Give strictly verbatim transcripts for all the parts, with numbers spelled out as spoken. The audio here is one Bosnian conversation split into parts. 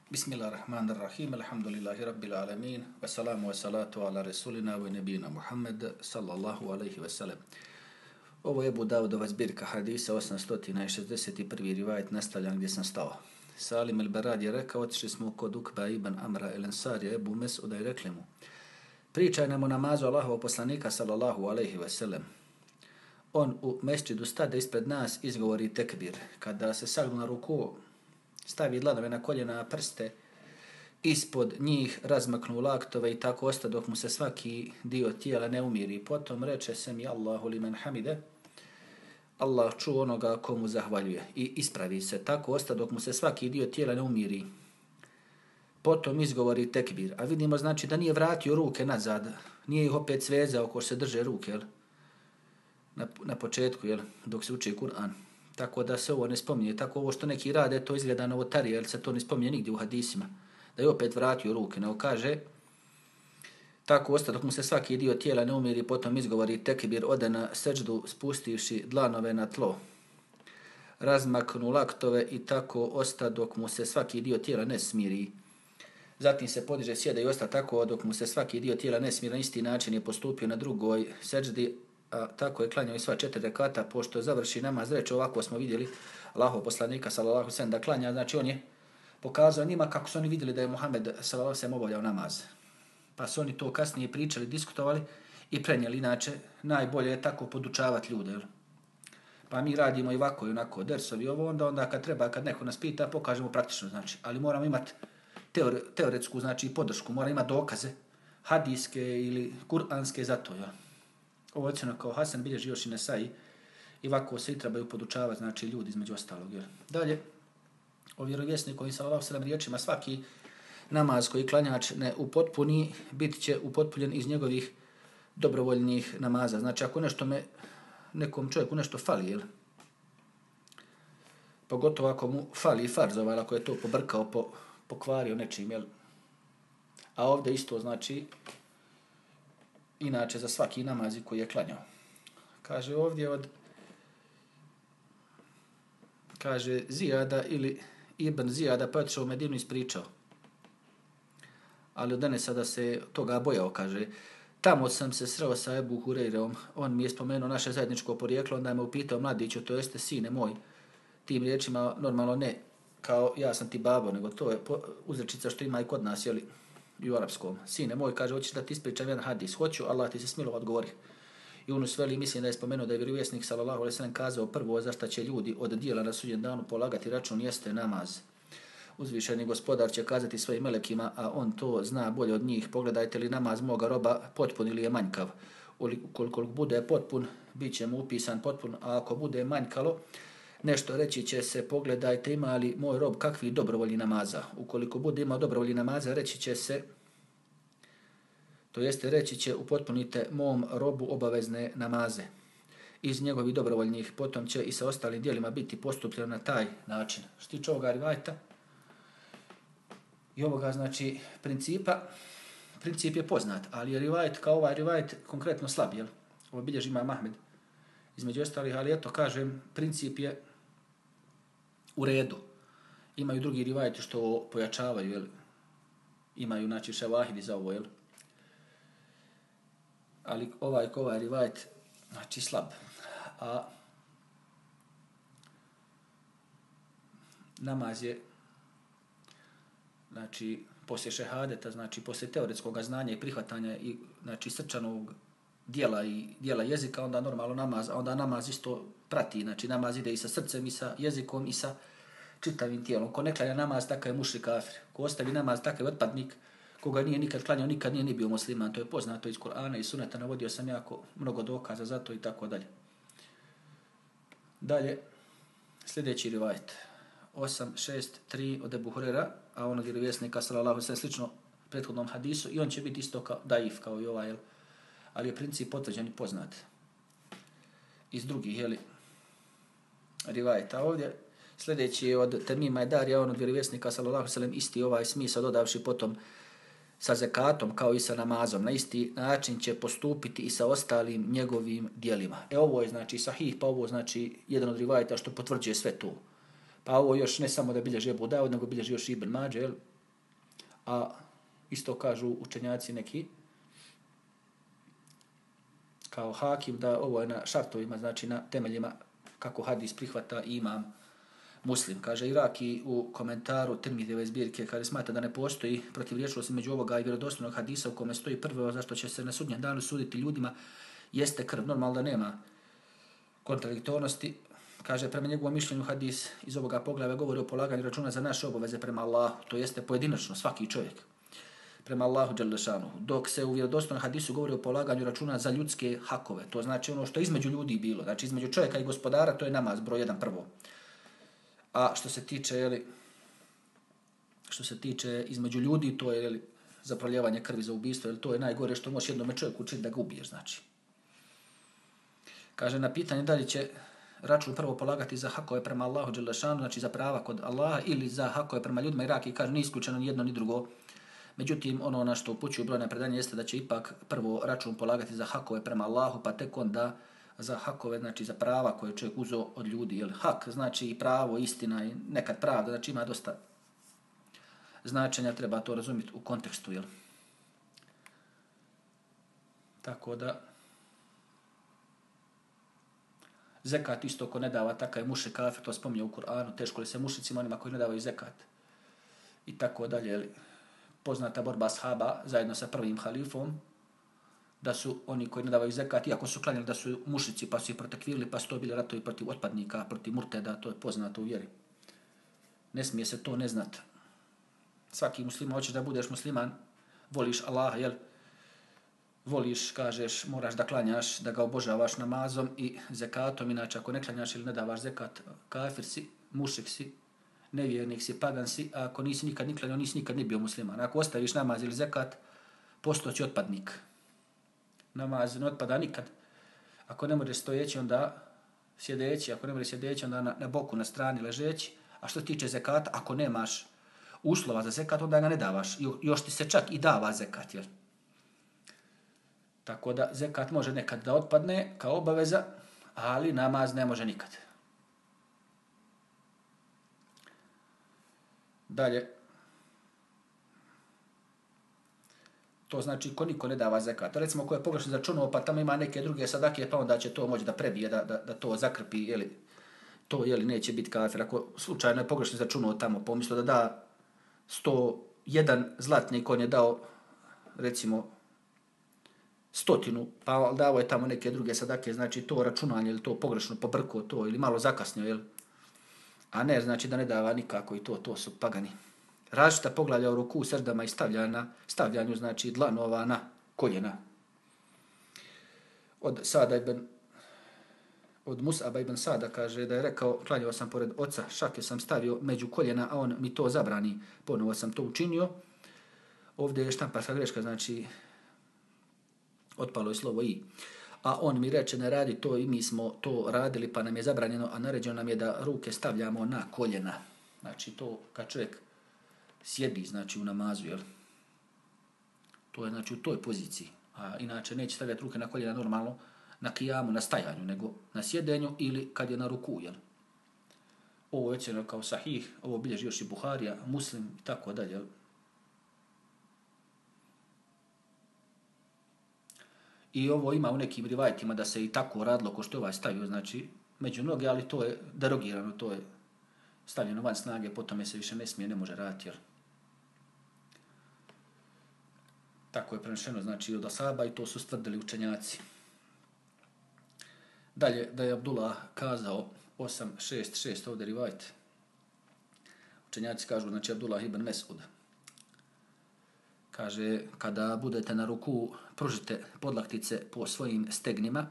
Bismillahirrahmanirrahim, alhamdulillahi rabbil alamin, wassalamu wassalatu ala rasulina wa nabina Muhammed, sallallahu alaihi wasallam. Ovo je Ebu Davudova zbirka hadisa, osamsto šezdeset prvi rivajet, nastavljam gdje sam stao. Salim el-Barad je rekao, otišli smo kod Ukba ibn Amra el-Ansarija, Ebu Mes'uda i rekli mu, pričaj nam o namazu Allahovog poslanika, sallallahu alaihi wasallam. On u mesdžidu stade ispred nas, izgovori tekbir. Kada se sagnu na ruku, stavi dlanove na koljena, prste, ispod njih razmaknu laktove i tako osta dok mu se svaki dio tijela ne umiri. Potom reče se mi Allahu limen hamide, Allah čuo onoga komu zahvaljuje i ispravi se. Tako osta dok mu se svaki dio tijela ne umiri. Potom izgovori tekbir. A vidimo znači da nije vratio ruke nazad, nije ih opet svezao ko se drže ruke, jel? Na, na početku, jel? Dok se uči Kur'an. Tako da se ovo ne spominje. Tako ovo što neki rade, to izgleda novotarije, jer se to ne spominje nigdje u hadisima. Da je opet vratio ruke, nego kaže, tako osta dok mu se svaki dio tijela ne umiri, potom izgovori tekbir, ode na seđdu spustivši dlanove na tlo, razmaknu laktove i tako osta dok mu se svaki dio tijela ne smiri. Zatim se podiže, sjeda i osta tako dok mu se svaki dio tijela ne smiri. Na isti način je postupio na drugoj seđdi, a tako je klanjao i sva četiri rekata, pošto završi namaz, reče ovako smo vidjeli Allahov poslanika sallallahu alejhi ve sellem da klanja, znači on je pokazao njima kako su oni vidjeli da je Muhammed sallallahu alejhi ve sellem obavljao namaz. Pa su oni to kasnije pričali, diskutovali i prenijeli. Inače, najbolje je tako podučavati ljude. Jel? Pa mi radimo i ovako i onako, dersovi ovo, onda, onda kad treba, kad neko nas pita, pokažemo praktično, znači. Ali moramo imati teore, teoretsku, znači podršku, moramo imati dokaze, hadijske ili kuranske za to. Jel? Ovo ocjeno kao Hasan bilježi još i Nesai i ovako se i trebaju podučavati, znači ljudi između ostalog. Jel? Dalje, o vjerovjesniku i sallallahu alejhi ve sellem riječima, svaki namaz koji klanjač ne upotpuni, bit će upotpunjen iz njegovih dobrovoljnih namaza. Znači, ako nešto me, nekom čovjeku nešto fali, jel? Pogotovo ako mu fali farz, ovaj, ako je to pobrkao, po, pokvario nečim, jel? A ovdje isto, znači, inače za svaki namazi koji je klanjao. Kaže ovdje od, kaže Zijada ili Ibn Zijada, pa otišao u Medinu ispričao. Ali od Enesa da se toga bojao, kaže, tamo sam se sreo sa Ebu Hureyreom, on mi je spomenuo naše zajedničko porijeklo, onda je me upitao mladiću, to jeste sine moj, tim riječima normalno ne, kao ja sam ti babo, nego to je uzrečica što ima i kod nas, jeli, i u arapskom. Sine moj, kaže, hoćeš da ti ispričam jedan hadis, hoću, Allah ti se smilova odgovori. I Yunus veli, mislim da je spomenuo da je vjerovjesnik sallallahu alejhi ve sellem kazao prvo za šta će ljudi od djela na sudnjem danu polagati račun jeste namaz. Uzvišeni gospodar će kazati svojim melekima, a on to zna bolje od njih, pogledajte li namaz moga roba potpun ili je manjkav. Ukoliko bude potpun, bit će mu upisan potpun, a ako bude manjkalo, nešto reći će se, pogledajte ima li moj rob kakvi dobrovoljni namaza. Ukoliko bude imao dobrovoljni namaza, reći će se, to jeste reći će upotpunite mom robu obavezne namaze iz njegovih dobrovoljnih, potom će i sa ostalim dijelima biti postupljeno na taj način. Što tiče ovoga rivajta i ovoga, znači, principa, princip je poznat, ali je rivajet kao ovaj rivajet konkretno slab, jel? Ovo bilježi Imam Ahmed između ostalih, ali eto, kažem, princip je u redu. Imaju drugi rivajeti što pojačavaju, jel? Imaju, znači, ševahidi za ovo, jel? Ali ovaj ko ovaj rivajet, znači, slab. A namaz je, znači, poslije šehadeta, znači, poslije teoretskog znanja i prihvatanja i, znači, srčanog dijela i dijela jezika, onda normalno namaz, a onda namaz isto prati, znači, namaz ide i sa srcem i sa jezikom i sa čitavim tijelom. Ko ne klanja namaz, takav je mušrik kafir. Ko ostavi namaz, takav je otpadnik, koga nije nikad klanjao, nikad nije ni bio musliman. To je poznato iz Kur'ana i Suneta, navodio sam jako mnogo dokaza za to i tako dalje. Dalje, sljedeći rivajet. osam šest tri od Ebu Hurera, a on od vjerovjesnika sallallahu alejhi ve sellem slično prethodnom hadisu i on će biti isto kao daif kao i ovaj, ali je princip potvrđen i poznat iz drugih, jeli, rivajeta. Ovdje sljedeći je od Temima i Darija, on od vjerovjesnika sallallahu alejhi ve sellem isti ovaj smisao dodavši potom sa zekatom kao i sa namazom. Na isti način će postupiti i sa ostalim njegovim dijelima. E ovo je znači sahih, pa ovo znači jedan od rivajeta što potvrđuje sve to. Pa ovo još ne samo da bilježi Ebu Davud, nego bilježi još Ibn Mađe, A isto kažu učenjaci neki, kao hakim, da ovo je na šartovima, znači na temeljima kako hadis prihvata imam Muslim. Kaže Iraki u komentaru Tirmidijeve zbirke, kaže smatra da ne postoji protivriječnost među ovoga i vjerodostojnog hadisa u kome stoji prvo zašto će se na sudnjem danu suditi ljudima jeste krv. Normalno da nema kontradiktornosti. Kaže, prema njegovom mišljenju hadis iz ovoga poglavlja govori o polaganju računa za naše obaveze prema Allahu, to jeste pojedinačno, svaki čovjek prema Allahu dželle šanuhu. Dok se u vjerodostojnom hadisu govori o polaganju računa za ljudske hakove, to znači ono što je između ljudi bilo, znači između čovjeka i gospodara, to je namaz broj jedan prvo. A što se tiče, jeli, što se tiče između ljudi, to je jeli, za proljevanje krvi za ubistvo, jeli, to je najgore što možeš jednome čovjeku učiniti da ga ubiješ, znači. Kaže, na pitanje da li će račun prvo polagati za hakove prema Allahu dželle šanuhu, znači za prava kod Allaha, ili za hakove prema ljudima, Iraki kaže, ni isključeno ni jedno ni drugo. Međutim, ono na što upućuju brojne predanje jeste da će ipak prvo račun polagati za hakove prema Allahu, pa tek onda za hakove, znači za prava koje čovjek uzeo od ljudi. Jel, hak znači i pravo, istina i nekad pravda, znači ima dosta značenja, treba to razumjeti u kontekstu. Jel. Tako da zekat isto ko ne dava, takav je mušik kafir, to spominje u Kur'anu, teško li se mušicima onima koji ne davaju zekat i tako dalje. Jel. Poznata borba ashaba zajedno sa prvim halifom, da su oni koji ne davaju zekat, iako su klanjali da su mušici, pa su ih protekvirili, pa su to bili ratovi protiv otpadnika, protiv murteda, to je poznato u vjeri. Ne smije se to ne znati. Svaki musliman, hoćeš da budeš musliman, voliš Allaha, jel? Voliš, kažeš, moraš da klanjaš, da ga obožavaš namazom i zekatom, inače ako ne klanjaš ili ne davaš zekat, kafir si, mušik si, nevjernik si, pagan si, a ako nisi nikad ni klanjao, nisi nikad ni bio musliman. Ako ostaviš namaz ili zekat, postoći otpadnik. Namaz ne otpada nikad. Ako ne možeš stojeći, onda sjedeći, ako ne možeš sjedeći, onda na, na boku, na strani ležeći. A što tiče zekata, ako nemaš uslova za zekat, onda ga ne davaš. Jo, još ti se čak i dava zekat, jel? Tako da zekat može nekad da otpadne kao obaveza, ali namaz ne može nikad. Dalje, to znači ko niko ne dava zekat. Recimo ko je pogrešno začunuo, pa tamo ima neke druge sadake, pa onda će to moći da prebije, da, da, da to zakrpi, jeli, to jeli, neće biti kafir. Ako slučajno je pogrešno začunuo tamo, pomislio da da sto jedan zlatnik, on je dao, recimo, stotinu, pa dao je tamo neke druge sadake, znači to računanje ili to pogrešno pobrko to ili malo zakasnio, jel? A ne, znači da ne dava nikako i to, to su pagani. Različita poglavlja u ruku, srdama i stavljana, stavljanju, znači dlanova na koljena. Od Sada ibn, od Mus'aba ibn Sada kaže da je rekao, klanjao sam pored oca, šake sam stavio među koljena, a on mi to zabrani. Ponovo sam to učinio. Ovdje je štamparska greška, znači otpalo je slovo i. A on mi reče ne radi to i mi smo to radili pa nam je zabranjeno, a naređeno nam je da ruke stavljamo na koljena. Znači to kad čovjek sjedi, znači u namazu, jel? To je znači u toj poziciji. A inače neće stavljati ruke na koljena normalno na kijamu, na stajanju, nego na sjedenju ili kad je na ruku, jel? Ovo je ocjeno kao sahih, ovo bilježi još i Buharija, Muslim i tako dalje, jel? I ovo ima u nekim rivajtima da se i tako radilo ko što je ovaj stavio, znači među noge, ali to je derogirano, to je stavljeno van snage, potom je se više ne smije, ne može raditi, jel? Tako je prenešeno, znači od ashaba i to su stvrdili učenjaci. Dalje, da je Abdullah kazao osam šest šest ovdje rivajt. Učenjaci kažu, znači Abdullah ibn Mes'ud. Kaže, kada budete na ruku, pružite podlaktice po svojim stegnima,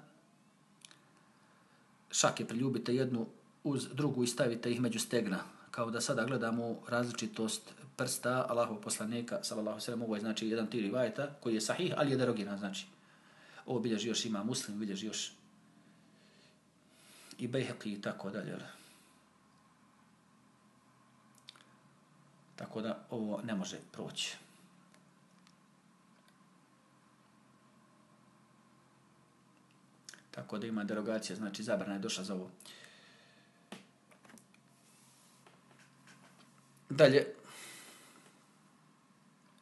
šake priljubite jednu uz drugu i stavite ih među stegna. Kao da sada gledamo različitost prsta Allahovog poslanika, sallallahu alejhi ve sellem, ovo je znači jedan ti rivajeta koji je sahih, ali je derogiran, znači. Ovo bilježi još ima Muslim, bilježi još i Bejhaqi i tako dalje. Tako da ovo ne može proći. Tako da ima derogacija, znači zabrana je došla za ovo. Dalje,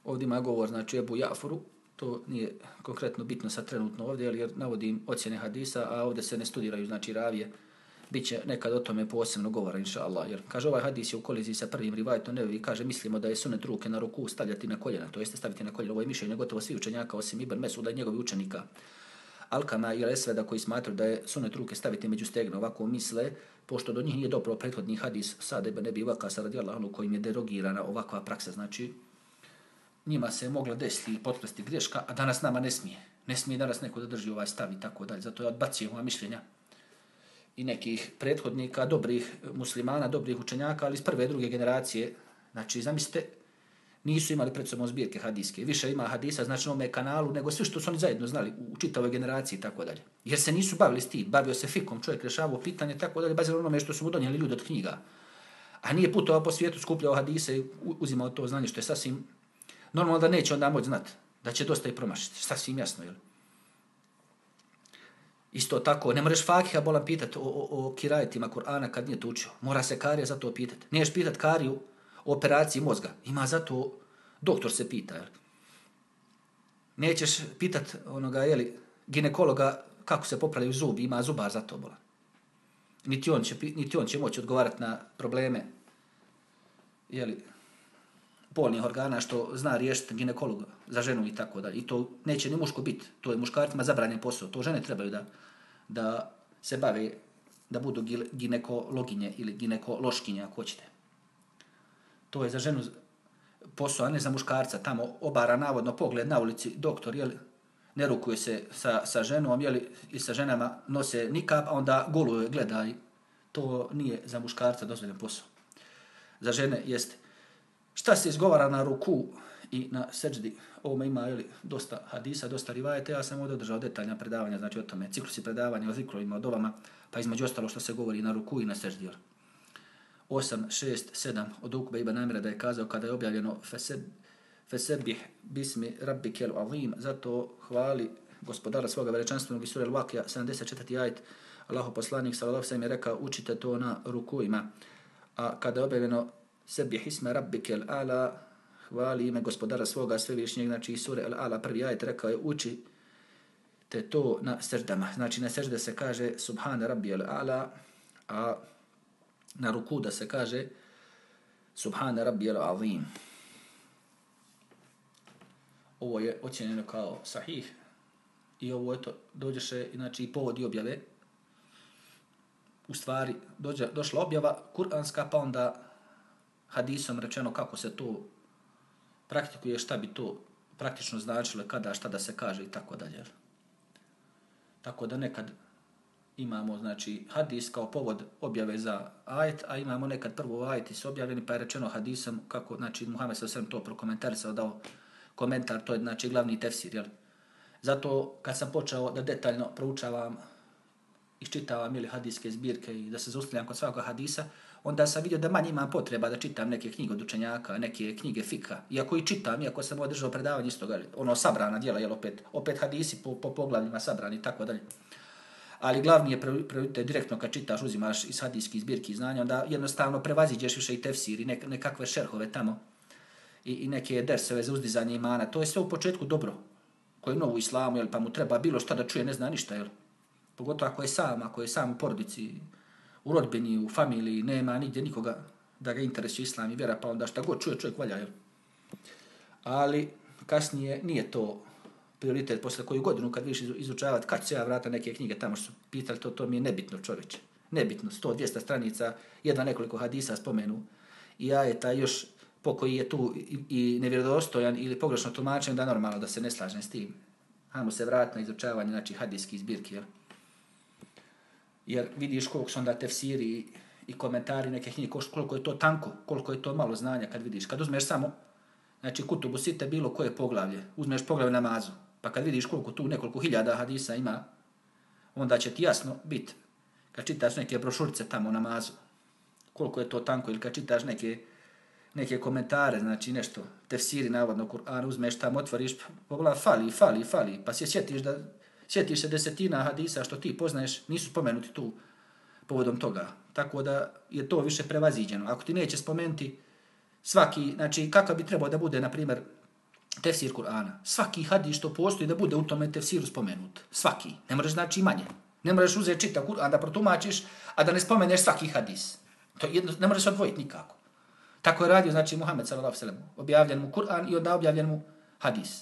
Ovdje ima govor, znači Ebu Ja'furu, to nije konkretno bitno sad trenutno ovdje, jer navodim ocjene hadisa, a ovdje se ne studiraju, znači ravije. Biće nekad o tome posebno govora, inša Allah. Jer, kaže, ovaj hadis je u koliziji sa prvim rivajetom Nevevi, kaže, mislimo da je sunet ruke na ruku stavljati na koljena, to jeste staviti na koljena. Ovo je mišljenje gotovo svi učenjaka, osim Ibn Mesuda i njegovi učenika. Alkama i Esveda koji smatruju da je sunet ruke staviti među stegno, ovako misle, pošto do njih nije dobro prethodni hadis Sa'd ibn Abi Waqqas radijallahu anhu kojim je derogirana ovakva praksa, znači njima se je mogla desiti potplesti greška, a danas nama ne smije. Ne smije danas neko da drži ovaj stav i tako dalje. Zato ja odbacujem ova mišljenja i nekih prethodnika, dobrih muslimana, dobrih učenjaka, ali iz prve, druge generacije. Znači, zamislite, nisu imali pred sobom zbirke hadijske. Više ima hadisa, znači na ovome kanalu, nego sve što su oni zajedno znali u čitavoj generaciji i tako dalje. Jer se nisu bavili s tim, bavio se fikom, čovjek rešavao pitanje i tako dalje, bazirano onome što su mu donijeli ljudi od knjiga. A nije putovao po svijetu, skupljao hadise i uzimao to znanje, što je sasvim normalno da neće onda moći znati, da će dosta i promašiti, sasvim jasno, jel? Isto tako, ne moraš fakiha bolan pitati o, o, o kirajetima Kur'ana kad nije to učio. Mora se karija za to pitati. Niješ pitati kariju o operaciji mozga. Ima za to, doktor se pita, jel? Nećeš pitati onoga, jeli, ginekologa kako se popravljaju zubi, ima zubar za to bolan. Niti on će, niti on će moći odgovarati na probleme, jeli, polnih organa što zna riješiti ginekolog za ženu i tako dalje. I to neće ni muško biti. To je muškarcima zabranjen posao. To žene trebaju da, da se bave, da budu ginekologinje ili ginekološkinje, ako hoćete. To je za ženu posao, a ne za muškarca. Tamo obara navodno pogled na ulici, doktor, jel, ne rukuje se sa, sa ženom, jel, i sa ženama nose nikab, a onda goluje, gleda. To nije za muškarca dozvoljen posao. Za žene jeste. Šta se izgovara na ruku i na seđdi? Ovome ima, jeli, dosta hadisa, dosta rivajete. Ja sam ovdje održao detaljna predavanja, znači o tome, ciklusi predavanja o zikrovima, o dovama, pa između ostalo što se govori na ruku i na seđdi. osam, šest, sedam od Ukbe ibn Amira da je kazao kada je objavljeno Fesebih bismi rabbikel azim, zato hvali gospodara svoga veličanstvenog i sura Al-Waqija, sedamdeset četvrti ajet, Allahu poslanik sallallahu alejhi ve sellem je rekao učite to na rukujima. A kada je objavljeno Sebih isme rabbikel a'la, hvali ime gospodara svoga svevišnjeg, znači sure Al-A'la prvi ajet rekao je uči te to na seždama. Znači na sežde se kaže subhana rabbijel a'la, a na ruku da se kaže subhana rabbijel azim. Ovo je ocjenjeno kao sahih i ovo je to, dođeše, znači i povod i objave. U stvari, dođe, došla objava kuranska, pa onda hadisom rečeno kako se to praktikuje, šta bi to praktično značilo, kada, šta da se kaže i tako dalje. Tako da nekad imamo, znači, hadis kao povod objave za ajet, a imamo nekad prvo ajeti su objavljeni, pa je rečeno hadisom kako, znači, Muhammed sallallahu alejhi ve sellem to prokomentarisao, dao komentar, to je, znači, glavni tefsir, jel? Zato, kad sam počeo da detaljno proučavam, iščitavam ili hadijske zbirke i da se zaustavljam kod svakog hadisa, onda sam vidio da manje imam potreba da čitam neke knjige od učenjaka, neke knjige fika. Iako i čitam, iako sam održao predavanje isto, ono sabrana djela, jel, opet, opet hadisi po, po poglavljima sabrani i tako dalje. Ali glavni je prioritet direktno kad čitaš, uzimaš iz hadijskih zbirki znanja, onda jednostavno prevaziđeš više i tefsir i nek, nekakve šerhove tamo i, i neke dersove za uzdizanje imana. To je sve u početku dobro, koji je novo u islamu, jel, pa mu treba bilo šta da čuje, ne zna ništa, jel. Pogotovo ako je sam, ako je sam u porodici, u rodbini, u familiji, nema nigdje nikoga da ga interesuje islam i vjera, pa onda šta god čuje, čovjek valja, jel? Ali kasnije nije to prioritet, posle koju godinu kad vidiš izučavati, kad će ja vrata neke knjige, tamo što su pitali, to, to mi je nebitno, čovječe. Nebitno, sto dvjesto stranica, jedna nekoliko hadisa spomenu i ajeta još po koji je tu i, i nevjerodostojan ili pogrešno tumačen, da normalno da se ne slažem s tim. Hajmo se vratiti na izučavanje, znači, hadijskih zbirki, jel? Jer vidiš koliko su onda tefsiri i, i komentari neke knjige, koliko je to tanko, koliko je to malo znanja kad vidiš. Kad uzmeš samo, znači, kutubu site bilo koje poglavlje, uzmeš poglavlje namazu, pa kad vidiš koliko tu nekoliko hiljada hadisa ima, onda će ti jasno biti, kad čitaš neke brošurice tamo o namazu, koliko je to tanko, ili kad čitaš neke, neke komentare, znači nešto, tefsiri navodno Kur'an, uzmeš tamo, otvoriš, poglavlje, fali, fali, fali, pa se sjetiš da sjetiš se desetina hadisa što ti poznaješ, nisu spomenuti tu povodom toga. Tako da je to više prevaziđeno. Ako ti neće spomenuti svaki, znači kakav bi trebao da bude, na primjer, tefsir Kur'ana. Svaki hadis što postoji da bude u tome tefsiru spomenut. Svaki. Ne možeš znači manje. Ne možeš uzeti čitav Kur'an da protumačiš, a da ne spomeneš svaki hadis. To jedno, ne možeš odvojiti nikako. Tako je radio, znači, Muhammed sallallahu alejhi ve sellem. Objavljen mu Kur'an i onda objavljen mu hadis.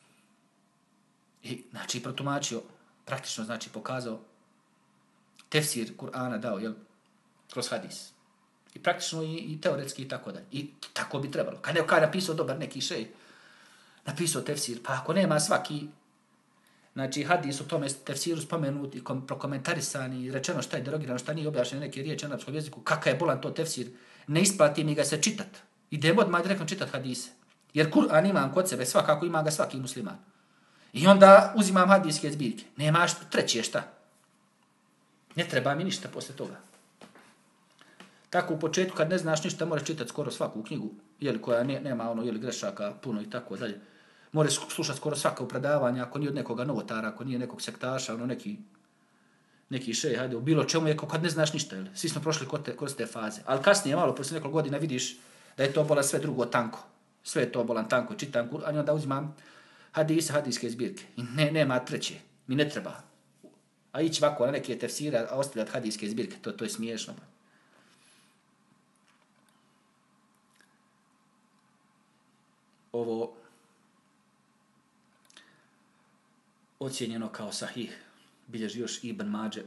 I, znači, protumačio, praktično, znači, pokazao tefsir Kur'ana dao, jel, kroz hadis. I praktično i, i teoretski i tako dalje. I tako bi trebalo. Kad je, kad je napisao dobar neki šej, napisao tefsir, pa ako nema svaki, znači, hadis u tome tefsiru spomenut i kom, prokomentarisan i rečeno šta je derogirano, šta nije objašnjeno neke riječi na arapskom jeziku, kakav je bolan to tefsir, ne isplati mi ga se čitat. Idemo odmah direktno čitat hadise. Jer Kur'an imam kod sebe, svakako ima ga svaki musliman. I onda uzimam hadijske zbirke. Nemaš treće šta. Ne treba mi ništa posle toga. Tako u početku kad ne znaš ništa moraš čitati skoro svaku knjigu, jeli, koja ne, nema ono jeli, grešaka puno i tako dalje. Moraš slušati skoro svako predavanje, ako nije od nekoga novotara, ako nije nekog sektaša, ono neki neki šej, hajde, u bilo čemu je kad ne znaš ništa, jel? Svi smo prošli kod te, kroz te faze. Ali kasnije, malo, posle nekoliko godina vidiš da je to bolan sve drugo tanko. Sve je to bolan tanko, čitam Kur'an i onda uzimam hadise, hadijske zbirke. I ne, nema treće, mi ne treba. A ići ovako na neke tefsire, a ostavljati hadijske zbirke, to, to je smiješno. Ovo ocijenjeno kao sahih bilježi još Ibn Mađe.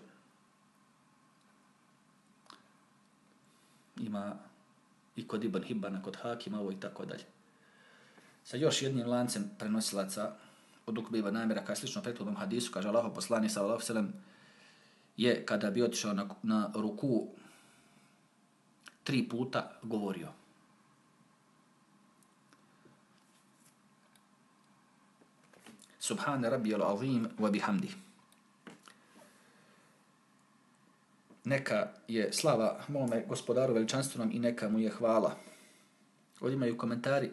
Ima i kod Ibn Hibbana, kod Hakima, ovo i tako dalje. Sa još jednim lancem prenosilaca od Ukbe ibn Amira, kao slično prethodnom hadisu, kaže Allahov poslanik sallallahu alejhi ve sellem, je kada bi otišao na, na ruku tri puta govorio. Subhane rabbijal azim wa bihamdi. Neka je slava mome gospodaru veličanstvenom i neka mu je hvala. Ovdje imaju komentari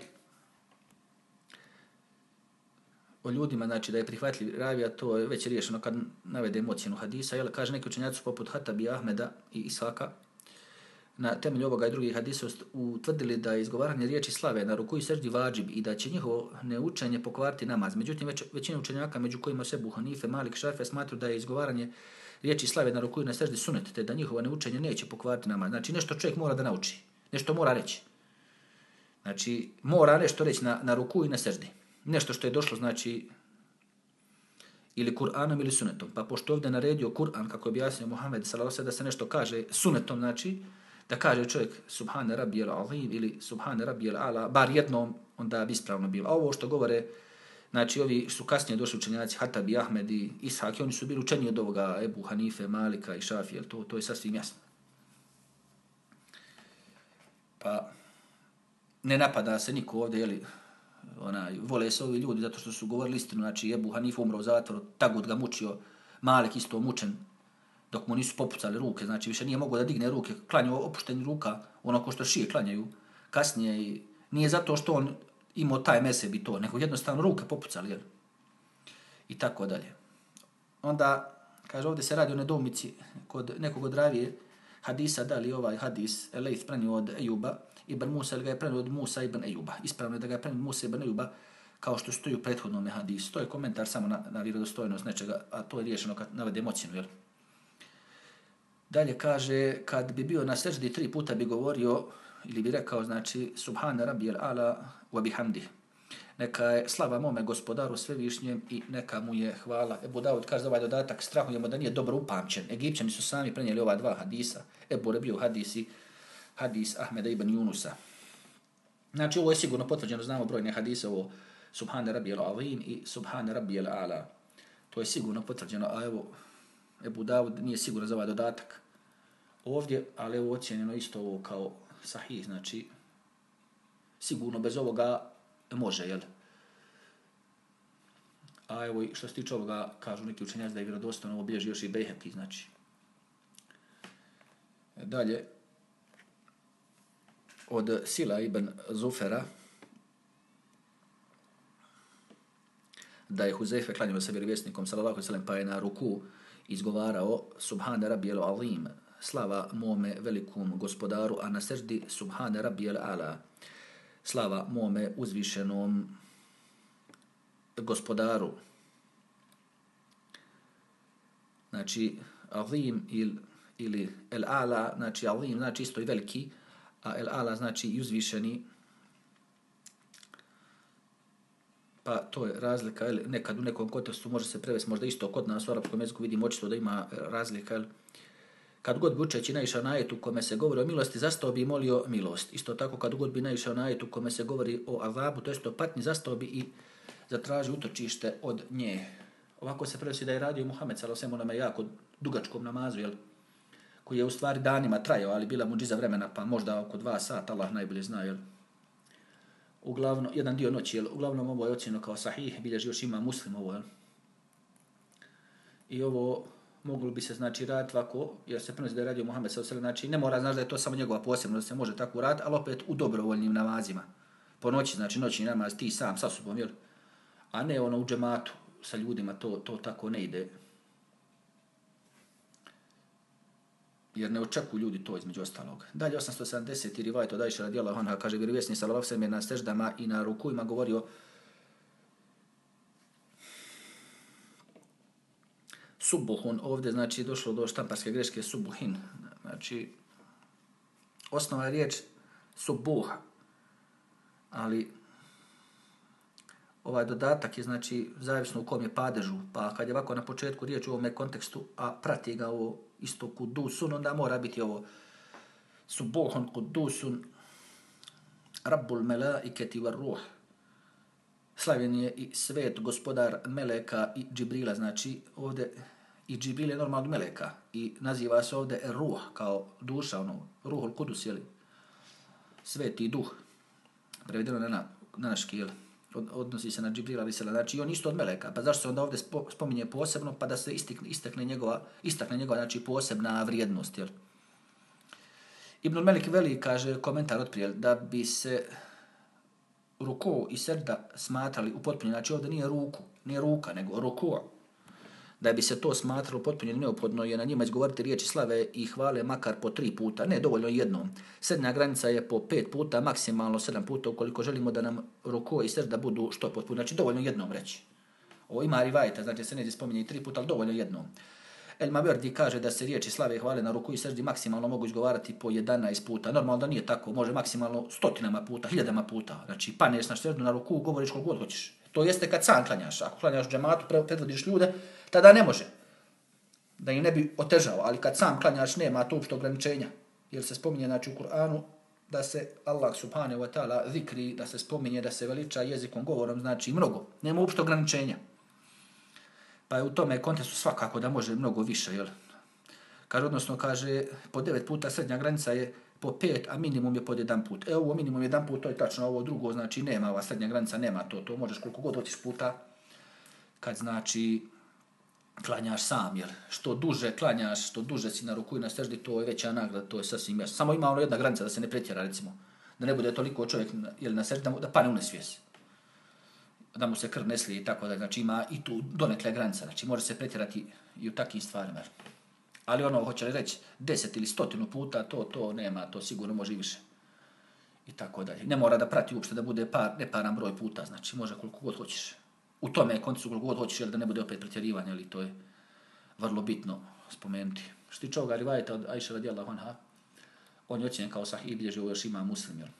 o ljudima, znači da je prihvatljiv ravija, to je već riješeno kad navedemo ocjenu hadisa, jel, kaže neki učenjaci poput Hatabi, Ahmeda i Isaka, na temelju ovoga i drugih hadisa utvrdili da je izgovaranje riječi slave na ruku i seždi vađib i da će njihovo neučenje pokvariti namaz. Međutim, već, većina učenjaka, među kojima se Ebu Hanife, Malik, Šafe, smatruju da je izgovaranje riječi slave na ruku i na seždi sunet, te da njihovo neučenje neće pokvariti namaz. Znači, nešto čovjek mora da nauči, nešto mora reći. Znači, mora nešto reći na, na ruku i na seždi. Nešto što je došlo, znači, ili Kur'anom ili sunetom. Pa pošto ovdje naredio Kur'an, kako je objasnio Muhammed sallallahu alejhi ve sellem, da se nešto kaže sunetom, znači, da kaže čovjek Subhane rabbijal azim ili Subhane rabbijal ala, bar jednom, onda bi ispravno bilo. A ovo što govore, znači, ovi su kasnije došli učenjaci, Hatabi, Ahmed i Ishak, oni su bili učeni od ovoga Ebu Hanife, Malika i Šafije, to, to je sasvim jasno. Pa, ne napada se niko ovdje, jeli, onaj, vole se ovi ljudi zato što su govorili istinu, znači Ebu Hanife umro u zatvoru, Tagut ga mučio, Malik isto mučen, dok mu nisu popucali ruke, znači više nije mogao da digne ruke, klanjao opušteni ruka, ono ko što šije klanjaju, kasnije i nije zato što on imao taj meseb i to, nego jednostavno ruke popucali, jel? I tako dalje. Onda, kaže, ovdje se radi o nedoumici kod nekog od ravije hadisa, da li ovaj hadis, Elejth prenio od Ejuba, Ibn Musa, ili ga je prenio od Musa ibn Ejuba. Ispravno je da ga je prenio Musa ibn Ejuba, kao što stoji u prethodnom hadisu. To je komentar samo na, na vjerodostojnost nečega, a to je riješeno kad navedemo ocjenu, jel? Dalje kaže, kad bi bio na seždi tri puta bi govorio, ili bi rekao, znači, Subhane rabbijal ala wa bihamdi. Neka je slava mome gospodaru svevišnjem i neka mu je hvala. Ebu Davud kaže za ovaj dodatak, strahujemo da nije dobro upamćen. Egipćani su sami prenijeli ova dva hadisa. Ebu Rebiju hadisi, hadis Ahmeda ibn Yunusa. Znači, ovo je sigurno potvrđeno, znamo brojne hadise, ovo Subhane rabbijal azim i Subhane rabbijal ala. To je sigurno potvrđeno, a evo, Ebu Davud nije siguran za ovaj dodatak ovdje, ali je ocjenjeno isto ovo kao sahih, znači sigurno bez ovoga može, jel? A evo, što se tiče ovoga, kažu neki učenjaci da je vjerodostojno, ovo bilježi još i Bejheki, znači. Dalje, od Sila ibn Zufera, da je Huzeyfe klanjao sa vjerovjesnikom, sallallahu alejhi ve sellem, pa je na ruku izgovarao Subhane rabbijal azim, slava mome velikom gospodaru, a na seždi Subhane rabbijal ala, slava mome uzvišenom gospodaru. Znači, azim ili, ili el ala, znači azim znači isto i veliki, a el ala znači i uzvišeni. Pa to je razlika, ili nekad u nekom kontekstu može se prevesti možda isto kod nas u arapskom jeziku, vidimo očito da ima razlika, ili kad god bi učeći naišao na ajet u kome se govori o milosti, zastao bi i molio milost. Isto tako kad god bi naišao na ajet u kome se govori o azabu, to jest o patnji, zastao bi i zatražio utočište od nje. Ovako se prenosi da je radio Muhammed sallallahu alejhi ve sellem na jako dugačkom namazu, jel, koji je u stvari danima trajao, ali bila muđiza vremena, pa možda oko dva sata, Allah najbolje zna, jel. Uglavnom, jedan dio noći, jel, uglavnom ovo je ocjeno kao sahih, bilježi još ima Muslim ovo, jel. I ovo moglo bi se, znači, raditi ovako, jer se prenosi da je radio Muhammed sallallahu alejhi ve sellem, znači, ne mora znači da je to samo njegova posebnost, da se može tako raditi, ali opet u dobrovoljnim namazima. Po noći, znači, noćni namaz, ti sam sa sobom, jel, a ne ono u džematu sa ljudima, to, to tako ne ide. Jer ne očekuju ljudi to između ostalog. Dalje osamsto sedamdeseti rivajet od Ajše radijallahu anha kaže vjerovjesnik sallallahu alejhi ve sellem na seždama i na rukujima govorio subuhun, ovdje znači došlo do štamparske greške subuhin. Znači osnova je riječ subuh, ali ovaj dodatak je znači zavisno u kom je padežu, pa kad je ovako na početku riječ u ovome kontekstu, a prati ga ovo isto kudusun, onda mora biti ovo subuhun kudusun rabbul melaiketi var ruh. Slavljen je i svet gospodar meleka i džibrila, znači ovdje i džibril je normalno meleka i naziva se ovdje ruh, kao duša, ono, ruhul kudus, jeli, sveti duh, prevedeno na, na naški, jeli, od, odnosi se na džibrila, ali se, znači on isto od meleka, pa zašto se onda ovdje spo, spominje posebno, pa da se istakne, istakne njegova, istakne njegova, znači posebna vrijednost, jeli. Ibnul Melik veli, kaže komentar otprije, da bi se ruku i srda smatrali u potpunju, znači ovdje nije ruku, nije ruka, nego ruku. Da bi se to smatralo potpunju neophodno je na njima izgovoriti riječi slave i hvale makar po tri puta, ne dovoljno jednom. Srednja granica je po pet puta, maksimalno sedam puta, ukoliko želimo da nam ruku i srda budu što potpuno, znači dovoljno jednom reći. Ovo ima rivajta, znači se ne spominje i tri puta, ali dovoljno jednom. El Maverdi kaže da se riječi slave i hvale na ruku i srdi maksimalno mogu izgovarati po jedanaest puta. Normalno da nije tako, može maksimalno stotinama puta, hiljadama puta. Znači paneš na srdu na ruku, govoriš koliko god hoćeš. To jeste kad sam klanjaš. Ako klanjaš džematu, predvodiš ljude, tada ne može. Da im ne bi otežao, ali kad sam klanjaš nema to uopšte ograničenja. Jer se spominje znači, u Kur'anu da se Allah subhanahu wa ta'ala zikri, da se spominje, da se veliča jezikom, govorom, znači mnogo. Nema uopšte ograničenja. Pa je u tome kontekstu svakako da može mnogo više, jel? Kaže, odnosno kaže, po devet puta srednja granica je po pet, a minimum je pod jedan put. E, ovo minimum je jedan put, to je tačno, ovo drugo, znači nema, ova srednja granica nema to, to možeš koliko god hoćeš puta, kad znači klanjaš sam, jel? Što duže klanjaš, što duže si na ruku i na seždi, to je veća nagrada, to je sasvim jasno. Samo ima ono jedna granica da se ne pretjera, recimo, da ne bude toliko čovjek, jel, na seždi, da, da pane u nesvijest, da mu se krv ne slije i tako da, znači ima i tu donekle granica, znači može se pretjerati i u takvim stvarima. Ali ono, hoće li reći, deset ili stotinu puta, to, to nema, to sigurno može i više. I tako dalje. Ne mora da prati uopšte da bude par, neparan broj puta, znači može koliko god hoćeš. U tome je koncu koliko god hoćeš, jer da ne bude opet pretjerivanje, ali to je vrlo bitno spomenuti. Što tiče ovoga rivajeta od Ajše radijallahu anha, on je ocjenjen kao sahih, bilježi ovo još ima Muslim, jel?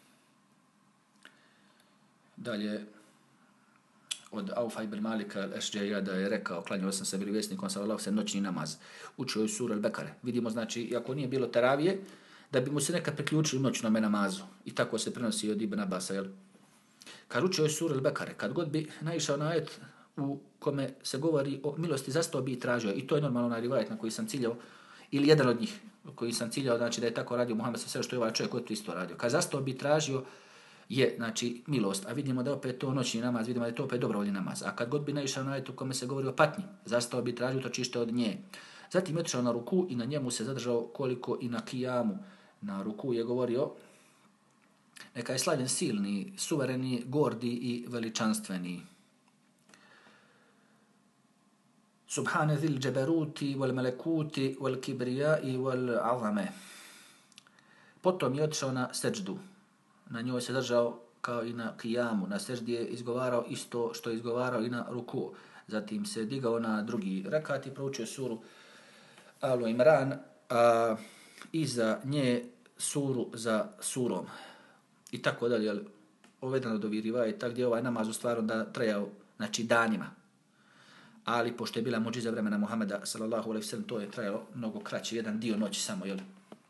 Dalje, od Aufa ibn Malika al-Ešđeja da je rekao, klanjao sam se vjerovjesnikom sallallahu alejhi ve sellem noćni namaz. Učio je suru al-Bekare. Vidimo, znači, iako nije bilo teravije, da bi mu se nekad priključili noćnom namazu. I tako se prenosi od Ibn Abasa, jel? Kad učio je suru al-Bekare, kad god bi naišao na ajet u kome se govori o milosti, zastao bi i tražio. I to je normalno onaj rivajet na koji sam ciljao, ili jedan od njih koji sam ciljao, znači da je tako radio Muhammed sallallahu alejhi ve sellem, što je ovaj čovjek koji isto radio. Kad zastao bi tražio je, znači, milost, a vidimo da opet to noćni namaz, vidimo da je to opet dobrovoljni namaz. A kad god bi naišao na ajet u kome se govori o patnji, zastao bi tražio utočište od nje. Zatim je otišao na ruku i na njemu se zadržao koliko i na kijamu. Na ruku je govorio, neka je slavljen silni, suvereni, gordi i veličanstveni. Subhane zil džeberuti, wal melekuti, wal kibrijai, wal azame. Potom je otišao na seđdu. Na njoj se držao kao i na kijamu. Na seždi je izgovarao isto što je izgovarao i na ruku. Zatim se digao na drugi rekat i proučio suru Alu Imran, a iza nje suru za surom. I tako dalje. Ovo je jedan od ovih rivajeta gdje ovaj namaz u stvaru da trajao, znači danima. Ali pošto je bila muđiza vremena Muhameda sallallahu alejhi ve sellem, to je trajalo mnogo kraće, jedan dio noći samo, jel?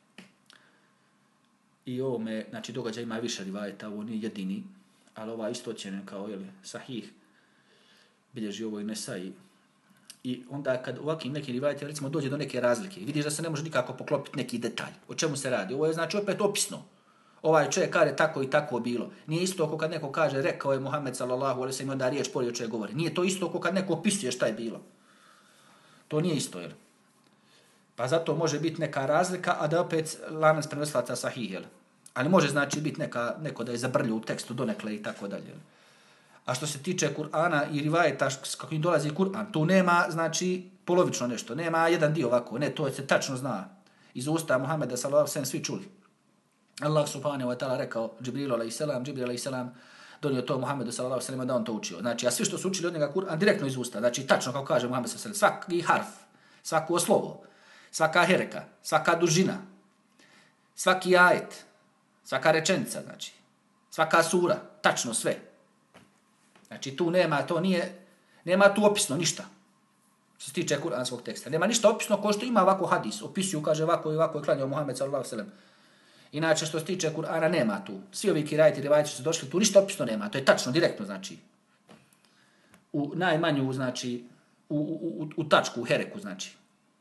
I ovo me, znači događaj ima više rivajeta, ovo nije jedini, ali ova isto ocjenjen kao, jel, sahih, bilježi ovo i Nesai. I onda kad u ovakvim nekim rivajetima, recimo, dođe do neke razlike, vidiš da se ne može nikako poklopiti neki detalj. O čemu se radi? Ovo je, znači, opet opisno. Ovaj čovjek kaže tako i tako bilo. Nije isto ako kad neko kaže rekao je Muhammed sallallahu alejhi ve sellem, onda riječ pored o čemu govori. Nije to isto ako kad neko opisuje šta je bilo. To nije isto, jel? Pa zato može biti neka razlika, a da opet lanac prenosilaca sahih, jel? Ali može znači biti neka, neko da je zabrljio u tekstu donekle i tako dalje. Jel? A što se tiče Kur'ana i rivajeta s kakvim dolazi Kur'an, tu nema, znači, polovično nešto. Nema jedan dio ovako. Ne, to se tačno zna. Iz usta Muhammeda sallallahu alejhi ve sellem svi čuli. Allah subhanahu wa ta'ala rekao Džibrilu alejhi selam, Džibril alejhi selam donio to Muhammedu sallallahu alejhi ve sellem da on to učio. Znači, a svi što su učili od njega Kur'an direktno iz usta, znači tačno kao kaže Muhammed sallallahu alejhi ve sellem, svaki harf, svako slovo, svaka hereka, svaka dužina, svaki ajet, svaka rečenica, znači, svaka sura, tačno sve. Znači, tu nema, to nije, nema tu opisno ništa. Što se tiče kuranskog teksta. Nema ništa opisno ko što ima ovako hadis. Opisuju, kaže ovako i ovako je klanjao Muhammed sallallahu alejhi ve sellem. Inače, što se tiče Kur'ana, nema tu. Svi ovi kirajeti, rivajeti su došli, tu ništa opisno nema. To je tačno, direktno, znači. U najmanju, znači, u, u, u, u tačku, u hereku, znači.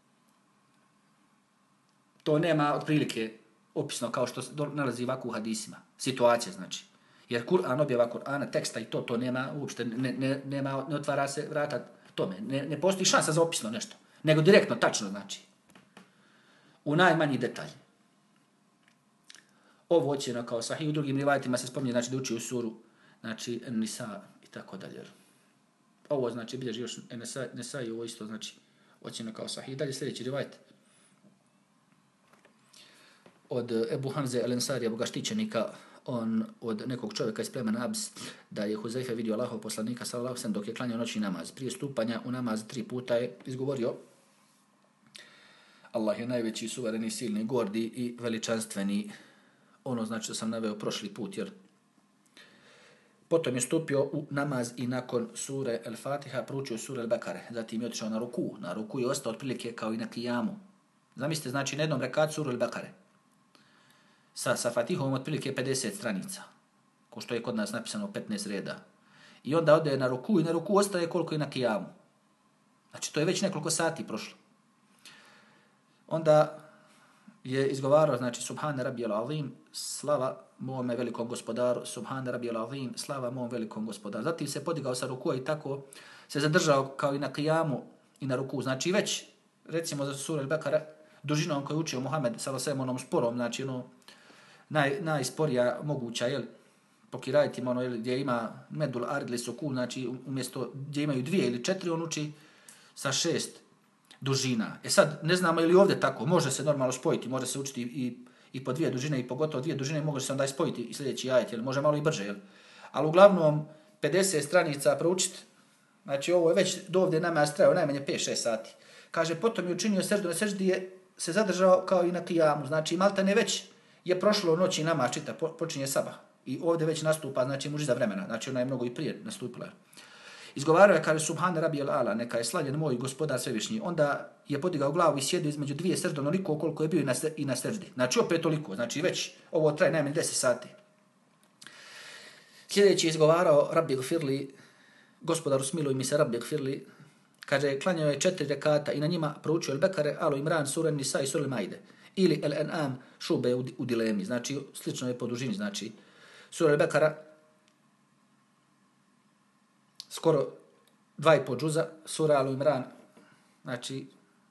To nema, otprilike, opisno kao što nalazi ovako u hadisima. Situacija, znači. Jer Kur'an, objava Kur'ana, teksta i to, to nema uopšte, ne, ne, nema, ne otvara se vrata tome. Ne, ne postoji šansa za opisno nešto. Nego direktno, tačno, znači. U najmanji detalj. Ovo ocjeno kao sahih, u drugim rivajetima se spominje, znači da uči u suru, znači Nisa i tako dalje. Ovo znači bilježi još Nisa, Nisa i ovo isto, znači ocjeno kao sahih. Dalje sljedeći rivajet. Od Ebu Hamze el-Ensarija, Boga štićenika, on od nekog čovjeka iz plemena Abs, da je Huzaifa vidio Allahov poslanika sallallahu alejhi ve sellem dok je klanjao noćni namaz. Prije stupanja u namaz tri puta je izgovorio: Allah je najveći, suvereni, silni, gordi i veličanstveni. Ono znači da sam naveo prošli put, jer potom je stupio u namaz i nakon sure El-Fatiha proučio sure El-Bekare. Zatim je otišao na ruku. Na ruku je ostao otprilike kao i na kijamu. Zamislite, znači na jednom rekatu suru El-Bekare. Sa, sa Fatihom otprilike pedeset stranica. Ko što je kod nas napisano petnaest reda. I onda ode na ruku i na ruku ostaje koliko i na kijamu. Znači to je već nekoliko sati prošlo. Onda je izgovarao, znači, Subhane Rabbijel Azim, slava mome velikom gospodaru, Subhane Rabbijel Azim, slava mom velikom gospodaru. Zatim se podigao sa ruku i tako se zadržao kao i na kijamu i na ruku. Znači već, recimo za suru El-Bekara, dužinom koju učio Muhammed, sallallahu alejhi ve sellem, onom sporom, znači ono, naj, najsporija moguća, jel, po kirajetima, ono, jel, gdje ima medul aridli suku, znači umjesto gdje imaju dvije ili četiri, on uči sa šest dužina. E sad, ne znamo je li ovdje tako, može se normalno spojiti, može se učiti i, i po dvije dužine i pogotovo dvije dužine, može se onda i spojiti i sljedeći ajet, jel, može malo i brže, jel. Ali uglavnom, pedeset stranica proučiti, znači ovo je već do ovdje namaz trajao najmanje pet šest sati. Kaže, potom je učinio seždu, na seždi je se zadržao kao i na kijamu, znači maltene već je prošlo noći namaz čita, počinje sabah. I ovdje već nastupa, znači mužiza vremena, znači ona je mnogo i prije nastupila. Izgovarao je, kaže, Subhane Rabbijel Ala, neka je slavljen moj gospodar svevišnji. Onda je podigao glavu i sjedio između dvije sežde onoliko koliko je bio i na, i na seždi. Znači opet toliko, znači već ovo traje najmanje deset sati. Sljedeći je izgovarao Rabbi gfirli, gospodaru smiluj mi se Rabbi gfirli, kaže, klanjao je četiri rekata i na njima proučio El-Bekare, Alu Imran, sura Nisa i sura Maide. Ili El-En'am, šube u, u dilemi, znači slično je po dužini, znači sura El-Bekara, skoro dva i po džuza, sura Alu Imran, znači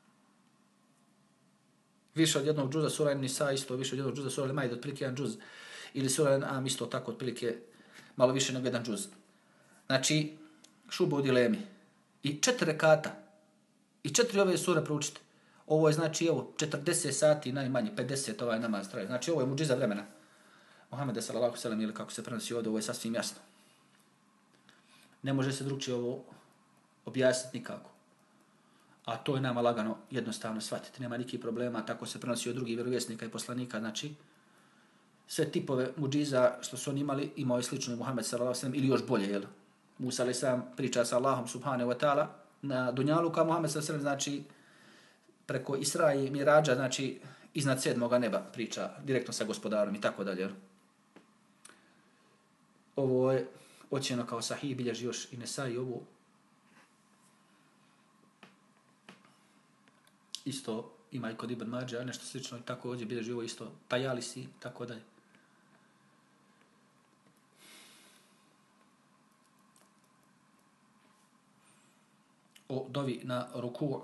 više od jednog džuza, sura Nisa isto više od jednog džuza, sura Al-Maide otprilike jedan džuz, ili sura Al-An'am isto tako otprilike malo više nego jedan džuz. Znači, šuba u dilemi. I četiri rekata. I četiri ove sure proučite. Ovo je znači evo četrdeset sati najmanje, pedeset ovaj namaz traje. Znači ovo je muđiza vremena Muhammeda sallallahu alejhi ve sellem ili kako se prenosi ovdje, ovo je sasvim jasno. Ne može se drugčije ovo objasniti nikako. A to je nama lagano jednostavno shvatiti. Nema nikakvih problema, tako se prenosi od drugih vjerovjesnika i poslanika. Znači, sve tipove muđiza što su oni imali, imao je slično i Muhammed sallallahu alejhi ve sellem ili još bolje, jel? Musa alejhi selam priča sa Allahom subhanahu wa ta'ala na dunjalu, kao Muhammed sallallahu alejhi ve sellem, znači, preko Isra i Mirađa, znači, iznad sedmoga neba priča direktno sa gospodarom i tako dalje. Ovo je ocjeno kao sahih, bilježi još i Nesai ovo. Isto ima i kod Ibn Mađa, nešto slično i tako ovdje bilježi ovo isto, Tajalisi i tako dalje. O dovi na ruku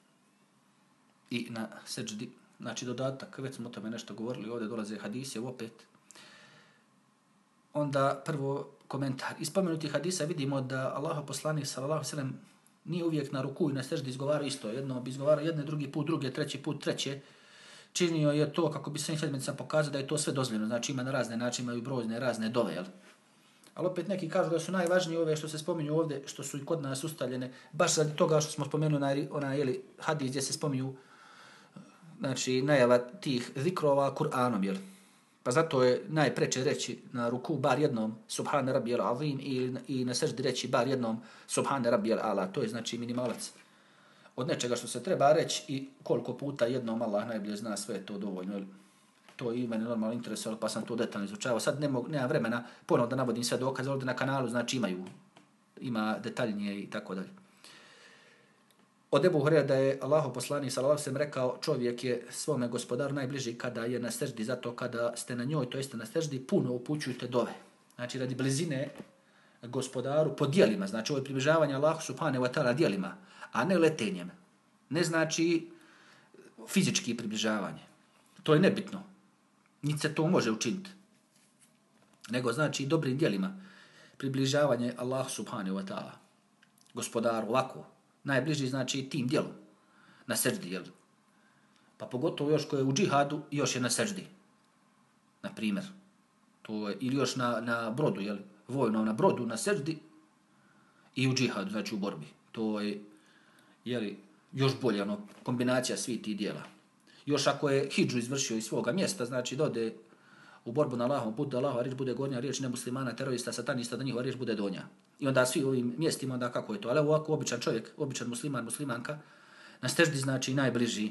i na seđdi, znači dodatak, već smo o tome nešto govorili, ovdje dolaze hadise opet. Onda prvo komentar. Iz spomenutih hadisa vidimo da Allahov poslanik sallallahu alejhi ve sellem nije uvijek na ruku i na seždi izgovarao isto. Jedno bi izgovarao jedne, drugi put, drugi, treći put, treće. Činio je to kako bi svim sledbenicama pokazao da je to sve dozvoljeno. Znači ima na razne načine, imaju brojne razne dove, jel? Ali opet neki kažu da su najvažnije ove što se spominju ovdje, što su i kod nas ustaljene, baš radi toga što smo spomenuli onaj, onaj jeli, hadis gdje se spominju, znači najava tih zikrova Kur'anom, jel? Pa zato je najpreče reći na ruku bar jednom Subhane Rabbijel Azim i, i na seždi reći bar jednom Subhane Rabbijel Ala. To je znači minimalac od nečega što se treba reći i koliko puta jednom Allah najbolje zna, sve je to dovoljno. To i mene normalno interesuje, pa sam to detaljno izučavao. Sad ne mogu, nema vremena ponovno da navodim sve dokaze, ovdje na kanalu znači imaju, ima detaljnije i tako dalje. Od Ebu Hurajre da je Allahov poslanik sallallahu alejhi ve sellem rekao, čovjek je svome gospodaru najbliži kada je na seždi, zato kada ste na njoj, to jeste na seždi, puno upućujte dove. Znači radi blizine gospodaru po dijelima, znači ovo je približavanje Allahu subhanahu wa ta'ala dijelima, a ne letenjem. Ne znači fizički približavanje. To je nebitno. Niti se to može učiniti. Nego znači dobrim dijelima približavanje Allahu subhanahu wa ta'ala. Gospodaru ovako. Najbliži znači tim dijelu. Na seždi, jel? Pa pogotovo još ko je u džihadu, još je na seždi. Na primjer. To je, ili još na, na brodu, jel? Vojno na brodu, na seždi i u džihadu, znači u borbi. To je, jeli, još bolje, ono, kombinacija svih tih dijela. Još ako je hidžu izvršio iz svoga mjesta, znači da ode u borbu na Allahom putu, da Allahova riječ bude gornja, riječ nemuslimana, terorista, satanista, da njihova riječ bude donja. I onda svi ovim mjestima, onda kako je to. Ali ovako običan čovjek, običan musliman, muslimanka, na seždi znači najbliži.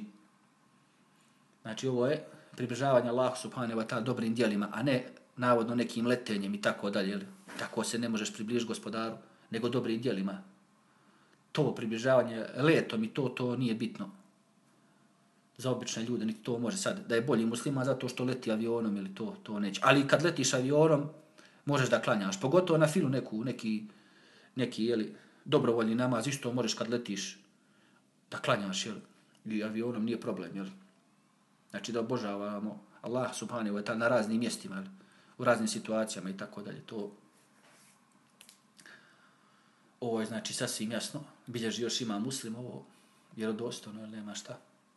Znači ovo je približavanje Allahu subhanahu wa ta'ala dobrim dijelima, a ne navodno nekim letenjem i tako dalje. Tako se ne možeš približiti gospodaru, nego dobrim dijelima. To približavanje letom i to, to nije bitno. Za obične ljude, niti to može sad, da je bolji musliman zato što leti avionom ili to, to neće. Ali kad letiš avionom, možeš da klanjaš. Pogotovo na filu neku, neki, neki jeli, dobrovoljni namaz, isto možeš kad letiš da klanjaš, jel? I avionom nije problem, jel? Znači da obožavamo Allah subhanahu wa ta'ala na raznim mjestima, jel? U raznim situacijama i tako dalje. To ovo je znači sasvim jasno. Bilježi još ima muslim, ovo vjerodostojno, jel? Nema šta.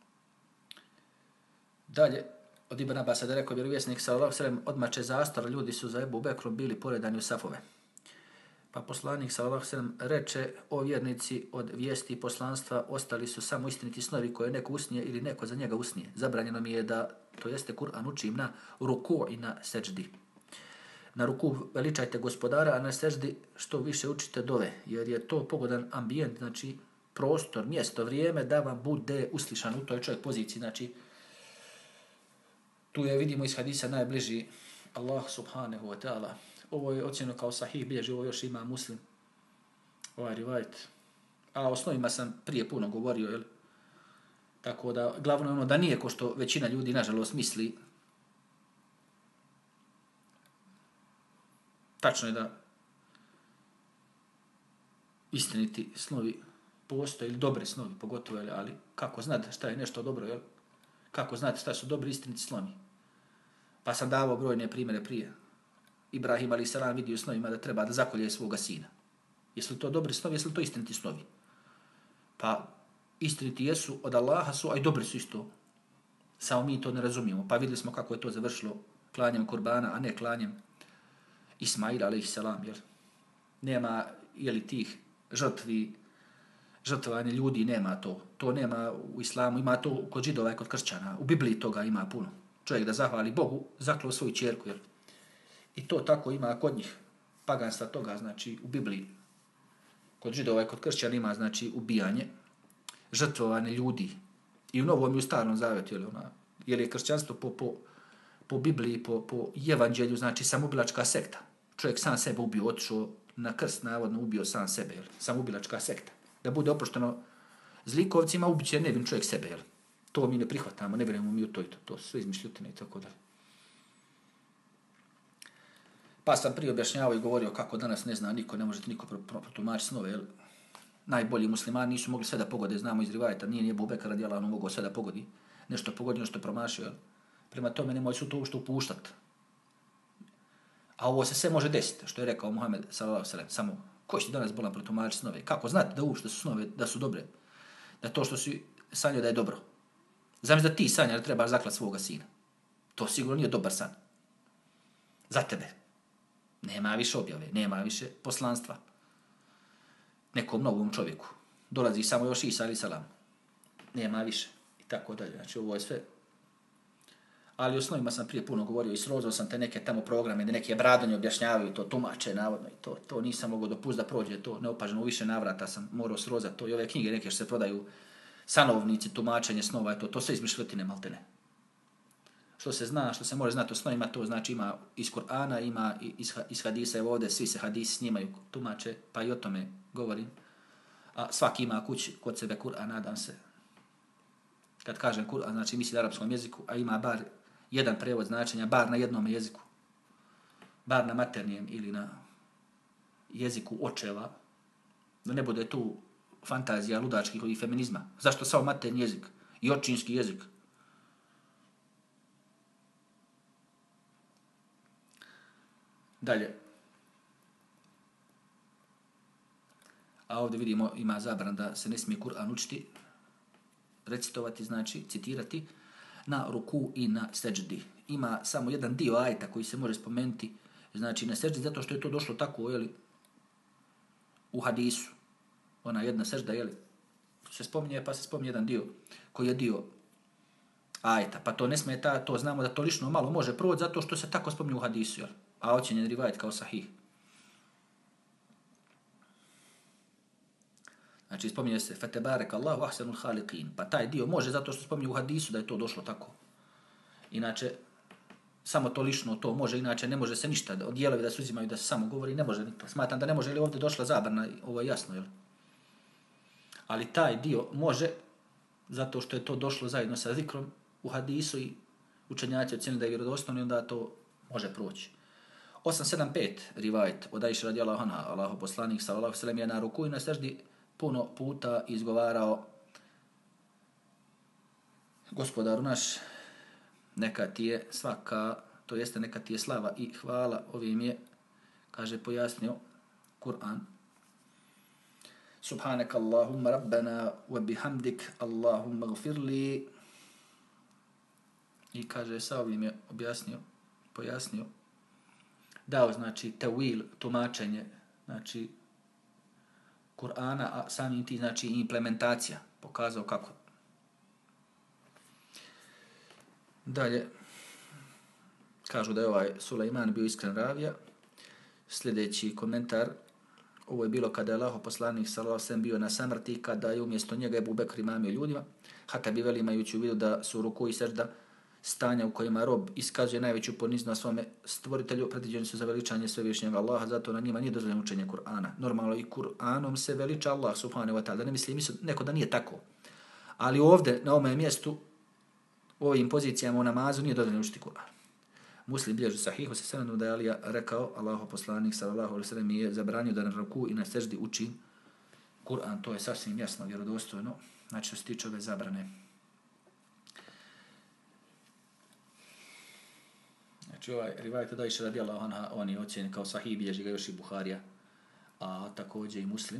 Dalje, od Ibn Abasa da rekao vjerovjesnik sallallahu alejhi ve sellem odmače zastor, ljudi su za Ebu Bekrom bili poredani u safove. Pa poslanik sallallahu alejhi ve sellem reče, o vjernici, od vijesti i poslanstva ostali su samo istiniti snovi koje neko usnije ili neko za njega usnije. Zabranjeno mi je da, to jeste Kur'an učim na ruku i na seždi. Na ruku veličajte gospodara, a na seždi što više učite dove, jer je to pogodan ambijent, znači prostor, mjesto, vrijeme da vam bude uslišan u toj čovjek poziciji, znači tu je, vidimo iz hadisa, najbliži Allah subhanahu wa ta'ala. Ovo je ocjeno kao sahih, bilježi ovo još ima muslim. Ovaj rivajet. A o osnovima sam prije puno govorio, jel? Tako da, glavno je ono da nije ko što većina ljudi, nažalost, misli. Tačno je da istiniti snovi postoje, ili dobre snovi pogotovo, jel? Ali kako znati šta je nešto dobro, jel? Kako znati šta su dobri istiniti snovi? Pa sam davao brojne primjere prije. Ibrahim alejhi selam vidio u snovima da treba da zakolje svoga sina. Jesu li to dobri snovi, jesu li to istiniti snovi? Pa istiniti jesu od Allaha su, a i dobri su isto. Samo mi to ne razumijemo. Pa vidjeli smo kako je to završilo klanjem kurbana, a ne klanjem Ismaila alejhi selam, jel? Nema, jeli, tih žrtvi, žrtvovanje ljudi, nema to. To nema u islamu, ima to kod židova i kod kršćana. U Bibliji toga ima puno. Čovjek da zahvali Bogu, zaklao svoju ćerku, jel? I to tako ima kod njih. Paganstva toga, znači, u Bibliji. Kod židova i kod kršćana ima, znači, ubijanje, žrtvovanje ljudi. I u Novom i u Starom Zavjetu, jel, ona, jer je kršćanstvo po, po, po Bibliji, po, po evanđelju, znači, samoubilačka sekta. Čovjek sam sebe ubio, otišao na krst, navodno ubio sam sebe, jel? Samoubilačka sekta. Da bude oprošteno zlikovcima, ubit će nevin čovjek sebe, jel? To mi ne prihvatamo, ne vjerujemo mi u to i to. To su sve izmišljotine i tako dalje. Pa sam prije objašnjavao i govorio kako danas ne zna niko, ne možete niko protumačiti snove, jel? Najbolji muslimani nisu mogli sve da pogode, znamo iz rivajeta, nije nije Ebu Bekr radijallahu anhu mogao sve da pogodi, nešto pogodi, nešto promašio, jel? Prema tome nemoj su to što upuštati. A ovo se sve može desiti, što je rekao Muhammed sallallahu alejhi ve sellem, samo ko će danas bolan protumačiti snove? Kako znate da uopšte su snove, da su dobre? Da to što si sanjao da je dobro. Zamisli da ti sanja da trebaš zaklati svoga sina. To sigurno nije dobar san. Za tebe. Nema više objave, nema više poslanstva. Nekom novom čovjeku. Dolazi samo još Isa alejhi selam. Nema više. I tako dalje. Znači ovo je sve. Ali o snovima sam prije puno govorio i srozao sam te neke tamo programe da neke bradanje objašnjavaju to, tumače navodno i to, to nisam mogao dopustiti da prođe to neopaženo. U više navrata sam morao srozati to i ove knjige neke što se prodaju sanovnici, tumačenje snova i to, to sve izmišljotine maltene. Što se zna, što se može znati o snovima, to znači ima iz Kur'ana, ima iz, iz hadisa, evo ovdje svi se hadisi snimaju, tumače, pa i o tome govorim. A svaki ima kući kod sebe Kur'an, nadam se. Kad kažem Kur'an, znači misli na arapskom jeziku, a ima bar jedan prevod značenja, bar na jednom jeziku. Bar na maternijem ili na jeziku očeva. Da ne bude tu fantazija ludačkih i feminizma. Zašto samo maternji jezik i očinski jezik? Dalje. A ovdje vidimo ima zabran da se ne smije Kur'an učiti, recitovati, znači citirati, na ruku i na seđdi. Ima samo jedan dio ajeta koji se može spomenuti, znači na seđdi, zato što je to došlo tako, jeli, u hadisu. Ona jedna sežda, jeli, se spominje, pa se spominje jedan dio, koji je dio ajeta. Pa to ne smeta, to znamo da to lično malo može proći, zato što se tako spominje u hadisu, jeli, a ocjenjen rivajet kao sahih. Znači, spominje se Fatebarek Allahu ahsanul khaliqin. Pa taj dio može zato što spominje u hadisu da je to došlo tako. Inače, samo to lično to može, inače ne može se ništa, od dijelovi da se uzimaju da se samo govori, ne može ni to. Smatram da ne može, ili ovdje došla zabrana, ovo je jasno, jel? Ali taj dio može, zato što je to došlo zajedno sa zikrom u hadisu i učenjaci ocjenili da je vjerodostojno i onda to može proći. osam sedam pet rivajet od Ajše radijallahu anha, Allahov poslanik sallallahu alejhi ve sellem je na ruku i na seždi puno puta izgovarao: Gospodaru naš, neka ti je svaka, to jeste neka ti je slava i hvala, ovim je, kaže, pojasnio Kur'an. Subhanaka Allahumma rabbana wa bihamdik Allahumma gfirli. I kaže, sa ovim je objasnio, pojasnio, dao, znači, tawil, tumačenje, znači, Kur'ana, a samim ti, znači, implementacija, pokazao kako. Dalje, kažu da je ovaj Sulejman bio iskren ravija. Sljedeći komentar, ovo je bilo kada je Allahov poslanik sallallahu alejhi ve sellem bio na samrti, kada je umjesto njega Ebu Bekr imamio ljudima, Hatabi veli imajući u vidu da su ruku i sežda stanja u kojima rob iskazuje najveću poniznost svome stvoritelju, predviđeni su za veličanje svevišnjeg Allaha, zato na njima nije dozvoljeno učenje Kur'ana. Normalno i Kur'anom se veliča Allah subhanahu wa ta'ala, da ne misli neko da nije tako. Ali ovdje, na ovome mjestu, u ovim pozicijama u namazu nije dozvoljeno učiti Kur'an. Muslim bilježi sahihu se senadu da je Alija rekao, Allahov poslanik sallallahu alejhi ve sellem je zabranio da na ruku i na seždi uči Kur'an. To je sasvim jasno, vjerodostojno. Znači, što se tiče ove zabrane. Znači, ovaj rivajet od Ajše radijallahu anha, on je ocjenjen kao sahih, bilježi ga još i Buharija, a također i Muslim.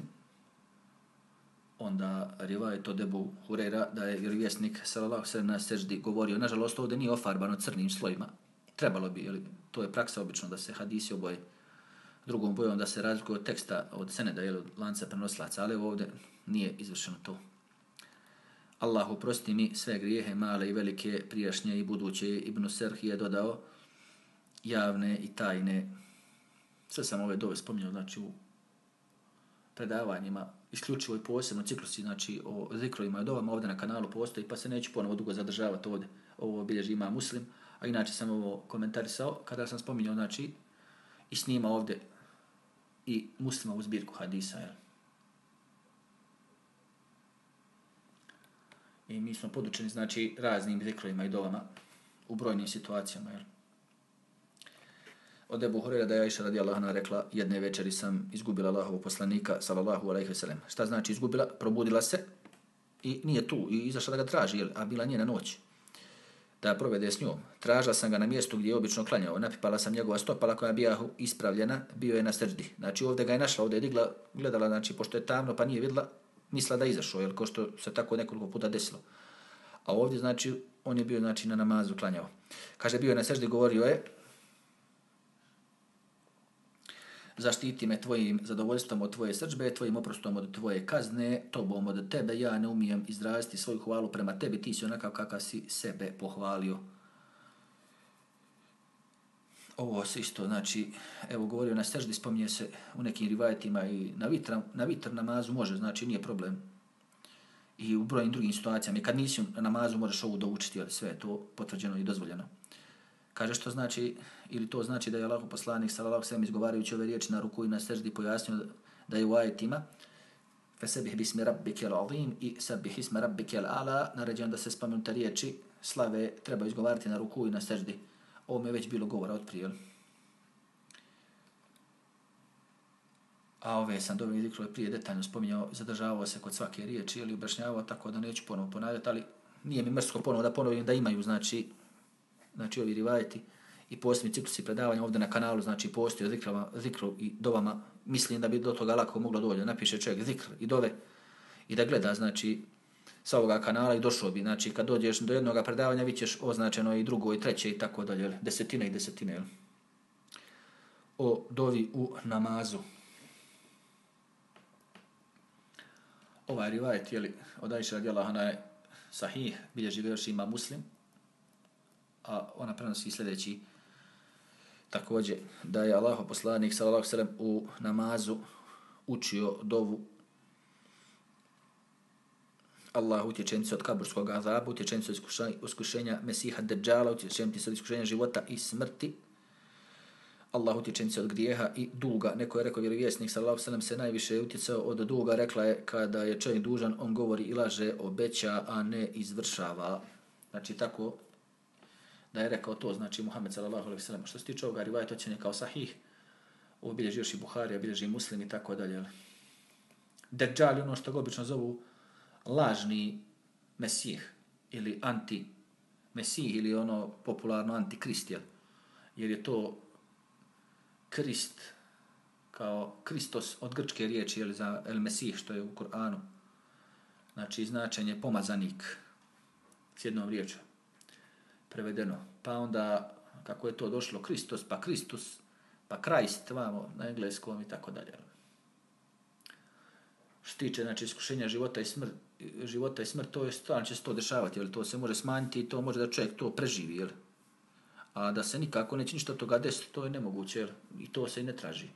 Onda rivajet od Ebu Hurajra da je vjerovjesnik sallallahu alejhi ve sellem na seždi govorio, nažalost ovdje nije ofarbano crnim slojima, trebalo bi, ili to je praksa obično da se hadisi oboje drugom bojom, da se razlikuje od teksta, od seneda ili od lanca prenosilaca, ali ovdje nije izvršeno to. Allah oprosti mi sve grijehe, male i velike, prijašnje i buduće. Ibn Serh je dodao javne i tajne. Sve sam ove dove spominjao, znači u predavanjima, isključivo i posebno ciklusi, znači o zikrovima i dovama ovdje na kanalu postoji, pa se neću ponovo dugo zadržavati ovdje. Ovo bilježi ima Muslim, a inače sam ovo komentarisao kada sam spominjao, znači, i snima ovdje i Muslima u zbirku hadisa, jel? I mi smo podučeni, znači, raznim zikrovima i dovama u brojnim situacijama, jel? Od Ebu Hurajre da je Aisha radijallahu anha rekla, jedne večeri sam izgubila Allahovog poslanika, sallallahu alejhi ve sellem. Šta znači izgubila? Probudila se i nije tu i izašla da ga traži, jel? A bila njena noć da provede s njom. Tražila sam ga na mjestu gdje je obično klanjao. Napipala sam njegova stopala koja je bila ispravljena, bio je na srđdi. Znači ovdje ga je našla, ovdje je digla, gledala, znači pošto je tamno pa nije vidjela, mislila da je izašao, jel? Ko što se tako nekoliko puta desilo. A ovdje, znači, on je bio, znači, na namazu klanjao. Kaže, bio je na srđdi, govorio je, zaštiti me tvojim zadovoljstvom od tvoje srdžbe, tvojim oprostom od tvoje kazne, tobom od tebe, ja ne umijem izraziti svoju hvalu prema tebi, ti si onakav kakav si sebe pohvalio. Ovo se isto, znači, evo govorio na srždi, spominje se u nekim rivajetima i na vitr, na vitr namazu može, znači nije problem. I u brojnim drugim situacijama. I kad nisi na namazu možeš ovu doučiti, ali sve je to potvrđeno i dozvoljeno. Kaže što znači, ili to znači da je Allahov poslanik sallallahu alejhi ve sellem izgovarajući ove riječi na ruku i na seždi pojasnio da je u ajetima Fesebih bismi rabbike al-azim i sabih isma rabbike al-ala, naređeno da se spomenute riječi slave treba izgovarati na ruku i na seždi. Ovo mi je već bilo govora od prije. A ove sam dovoljno zikrove prije detaljno spominjao, zadržavao se kod svake riječi ili objašnjavao, tako da neću ponovo ponavljati, ali nije mi mrsko ponovo da ponovim da imaju, znači, znači ovi rivajeti i posebni ciklusi predavanja ovdje na kanalu, znači postoji o zikrama, zikru i dovama. Mislim da bi do toga lako moglo doći, napiše čovjek zikr i dove i da gleda, znači, sa ovoga kanala i došao bi, znači, kad dođeš do jednog predavanja, vi ćeš označeno i drugo i treće i tako dalje, desetine i desetine. O dovi u namazu. Ovaj rivajet, jeli, od Aisha radijallahu anha je sahih, bilježi ga još ima Muslim, a ona prenosi sljedeći također da je Allahov poslanik sallallahu alejhi ve sellem u namazu učio dovu Allah utječem se od kaburskog azaba, utječem se od iskušenja Mesiha Dejjala, utječem se od iskušenja života i smrti. Allah utječem se od grijeha i duga. Neko je rekao, vjerovjesnik sallallahu alejhi ve sellem se najviše utjecao od duga, rekla je kada je čovjek dužan, on govori i laže, obeća, a ne izvršava. Znači tako da je rekao to, znači Muhammed sallallahu alejhi ve sellem. Što se tiče ovoga rivajet ocjenjen kao sahih, ovo bilježi još i Buharija, bilježi Muslim i tako dalje. Dejjal je ono što ga obično zovu lažni mesih ili anti-mesih ili ono popularno antikrist, jer je to Krist kao Kristos od grčke riječi ili za el mesih što je u Kur'anu. Znači značenje pomazanik s jednom riječju prevedeno. Pa onda kako je to došlo Kristos, pa Kristus, pa Christ vamo na engleskom i tako dalje. Što tiče znači iskušenja života i smrt, života i smrt, to je stvarno će se to dešavati, jer to se može smanjiti i to može da čovjek to preživi, jer a da se nikako neće ništa od toga desiti, to je nemoguće, jer i to se i ne traži.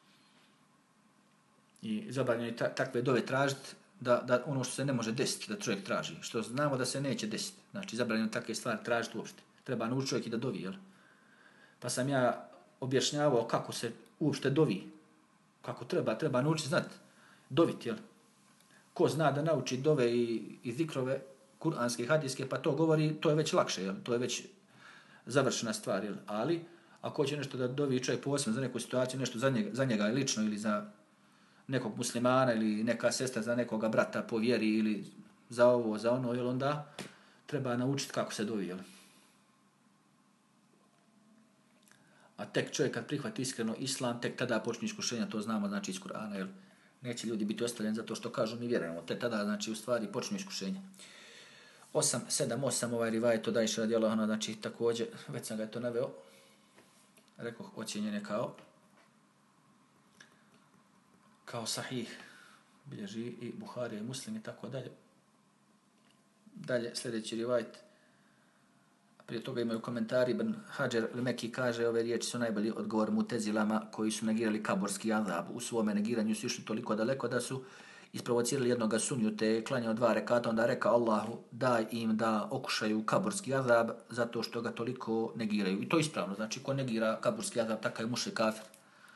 I zabranjeno je ta, takve dove tražiti da, da ono što se ne može desiti, da čovjek traži, što znamo da se neće desiti. Znači, zabranjeno takve stvari tražiti uopšte. Treba naučiti čovjek i da dovi, jel? Pa sam ja objašnjavao kako se uopšte dovi, kako treba, treba naučiti znati doviti, jel? Ko zna da nauči dove i, i zikrove, kuranske, hadijske, pa to govori, to je već lakše, jel? To je već završena stvar, jel? Ali ako hoće nešto da dovi čovjek posebno za neku situaciju, nešto za njega, za njega lično ili za nekog muslimana ili neka sestra za nekoga brata po vjeri ili za ovo, za ono, jel, onda treba naučiti kako se dovi, jel? A tek čovjek kad prihvati iskreno islam, tek tada počne iskušenja, to znamo, znači iz Kur'ana, jel? Neće ljudi biti ostavljeni zato što kažu mi vjerujemo, te tada, znači, u stvari počne iskušenja. osam, sedam, osam ovaj rivajet od Aisha radijallahu anha, znači također, već sam ga to naveo, rekao, ocjenjene kao kao sahih, bilježi i Buharija i Muslim i tako dalje. Dalje, sljedeći rivajt. Prije toga imaju komentari, Ibn Hadžer al-Meki kaže, ove riječi su najbolji odgovor Mutezilama koji su negirali kaborski azab. U svome negiranju su išli toliko daleko da su isprovocirali jednoga sunju te je klanjao dva rekata, onda reka Allahu daj im da okušaju kaborski azab zato što ga toliko negiraju. I to je ispravno, znači ko negira kaborski azab, takav je mušrik kafir.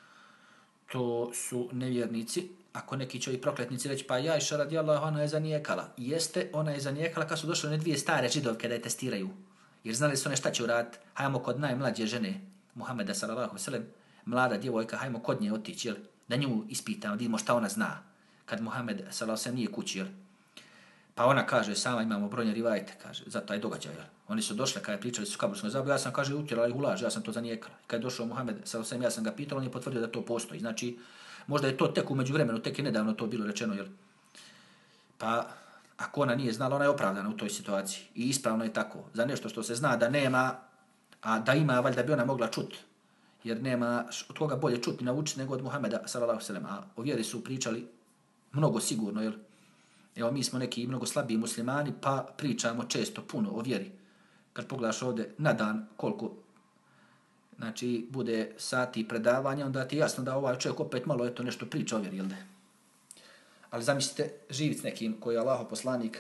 To su nevjernici. Ako neki čovjek prokletnici reći, pa Ajša radijallahu anha je zanijekala. Jeste, ona je zanijekala kad su došle one dvije stare židovke da je testiraju. Jer znali su one šta će uraditi. Hajmo kod najmlađe žene, Muhameda sallallahu alejhi ve sellem, mlada djevojka, hajmo kod nje otići, jel? Da nju ispitamo, da vidimo šta ona zna. Kad Muhammed sallallahu alejhi ve sellem nije kući, jel? Pa ona kaže, sama imamo brojne rivajete, kaže, za taj događaj, jel? Oni su došli, kada je pričali su kaburskom azabu, ja sam, kaže, utjerala ih u laž, ja sam to zanijekala. Kad je došao Muhammed sallallahu alejhi ve sellem, ja sam ga pitao, on je potvrdio da to postoji. Znači, možda je to tek u međuvremenu, tek je nedavno to bilo rečeno, jel? Pa, ako ona nije znala, ona je opravdana u toj situaciji. I ispravno je tako. Za nešto što se zna da nema, a da ima, valjda bi ona mogla čuti. Jer nema od koga bolje čuti naučiti nego od Muhameda sallallahu alejhi ve sellem. A o vjeri su pričali mnogo sigurno, jel? Evo, mi smo neki mnogo slabiji muslimani, pa pričamo često puno o vjeri. Kad pogledaš ovdje na dan koliko znači, bude sati predavanja, onda ti je jasno da ovaj čovjek opet malo eto nešto priča o vjeri, jel da? Ali zamislite živit s nekim koji je Allahov poslanik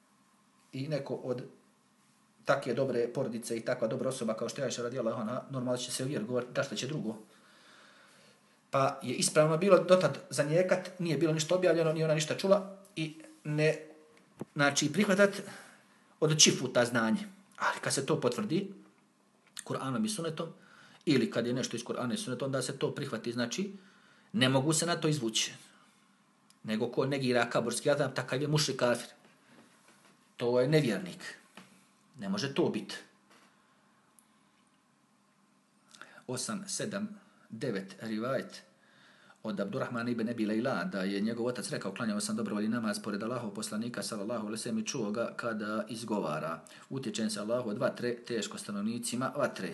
i neko od takve dobre porodice i takva dobra osoba kao što je Ajša radijallahu anha, normalno će se o vjeri govoriti, da šta će drugo. Pa je ispravno bilo dotad zanijekat, nije bilo ništa objavljeno, nije ona ništa čula i ne, znači, prihvatat od čifuta znanje. Ali kad se to potvrdi Kur'anom i sunetom, ili kad je nešto iz Kur'ana i suneta, onda se to prihvati, znači, ne mogu se na to izvući. Nego ko negira kaburski azab, takav je mušrik kafir. To je nevjernik. Ne može to biti. Osam, sedam, devet rivajt od Abdurrahmana ibn Abi Lejla, da je njegov otac rekao, klanjao sam dobrovoljni namaz pored Allahov poslanika, sallallahu alejhi ve sellem, i čuo ga kada izgovara. Utječen se Allahu od vatre, teško stanovnicima vatre.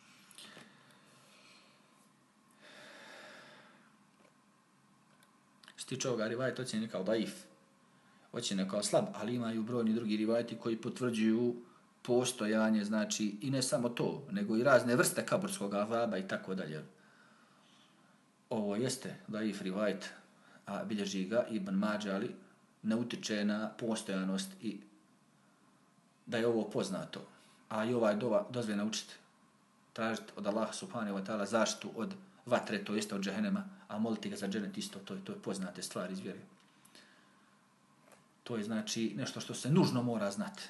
Tiče ovoga rivajeta ocjenje kao daif, ocjenje kao slab, ali imaju brojni drugi rivajeti koji potvrđuju postojanje, znači i ne samo to, nego i razne vrste kaburskog azaba i tako dalje. Ovo jeste daif rivajet, a bilježi ga Ibn Mađa, ali ne utiče na postojanost i da je ovo poznato. A i ovaj dova dozve naučiti, tražiti od Allaha subhanahu wa ta'ala zaštitu od vatre, to jeste od džehennema, a moliti ga za džennet isto, to je, to je poznate stvari iz vjere. To je znači nešto što se nužno mora znati.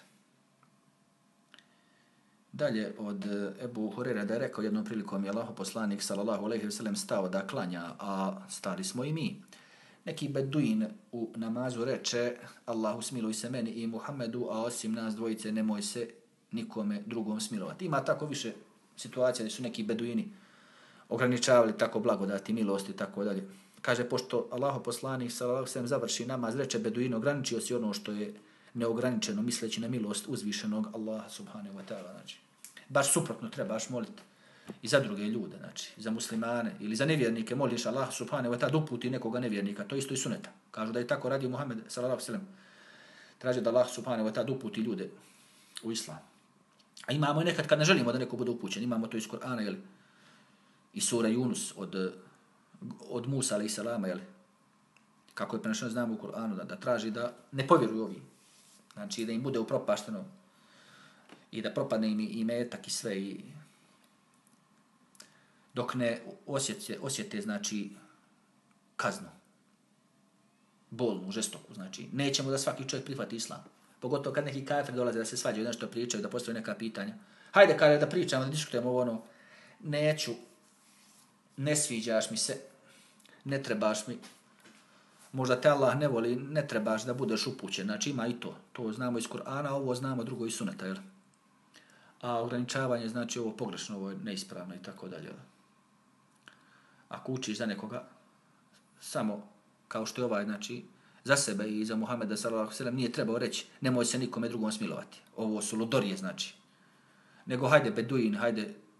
Dalje od Ebu Hurera da je rekao jednom prilikom je Allahov poslanik sallallahu alejhi ve sellem stao da klanja, a stali smo i mi. Neki beduin u namazu reče Allahu smiluj se meni i Muhammedu, a osim nas dvojice nemoj se nikome drugom smilovati. Ima tako više situacija gdje su neki beduini ograničavali tako blagodati, milosti i tako dalje. Kaže, pošto Allahov poslanik sallallahu alejhi ve sellem završi namaz, reče beduin, ograničio si ono što je neograničeno, misleći na milost uzvišenog Allaha subhanahu wa ta'ala. Znači, baš suprotno trebaš moliti i za druge ljude, znači, za muslimane ili za nevjernike, moliš Allah subhanahu wa ta'ala uputi nekoga nevjernika, to isto i suneta. Kažu da je tako radio Muhammed sallallahu alejhi ve sellem. Traže da Allah subhanahu wa ta'ala uputi ljude u islam. A imamo i nekad kad ne želimo da neko bude upućen, imamo to iz Kur'ana, jel? I sura Yunus od, od Musa alejhi selama, jel? Kako je prenošeno znamo u Kur'anu, da, da traži da ne povjeruju ovi. Znači da im bude upropašteno i da propadne im i metak i sve i dok ne osjete, osjete znači kaznu. Bolnu, žestoku, znači. Nećemo da svaki čovjek prihvati islam. Pogotovo kad neki kafir dolaze da se svađaju, nešto pričaju, da postoje neka pitanja. Hajde kada da pričamo, da diskutujemo ono, neću, ne sviđaš mi se, ne trebaš mi, možda te Allah ne voli, ne trebaš da budeš upućen. Znači ima i to. To znamo iz Kur'ana, ovo znamo drugo iz suneta, jel? A ograničavanje znači ovo pogrešno, ovo je neispravno i tako dalje. Ako učiš za nekoga, samo kao što je ovaj, znači, za sebe i za Muhameda sallallahu alejhi ve sellem nije trebao reći nemoj se nikome drugom smilovati. Ovo su ludorije, znači. Nego hajde beduin, hajde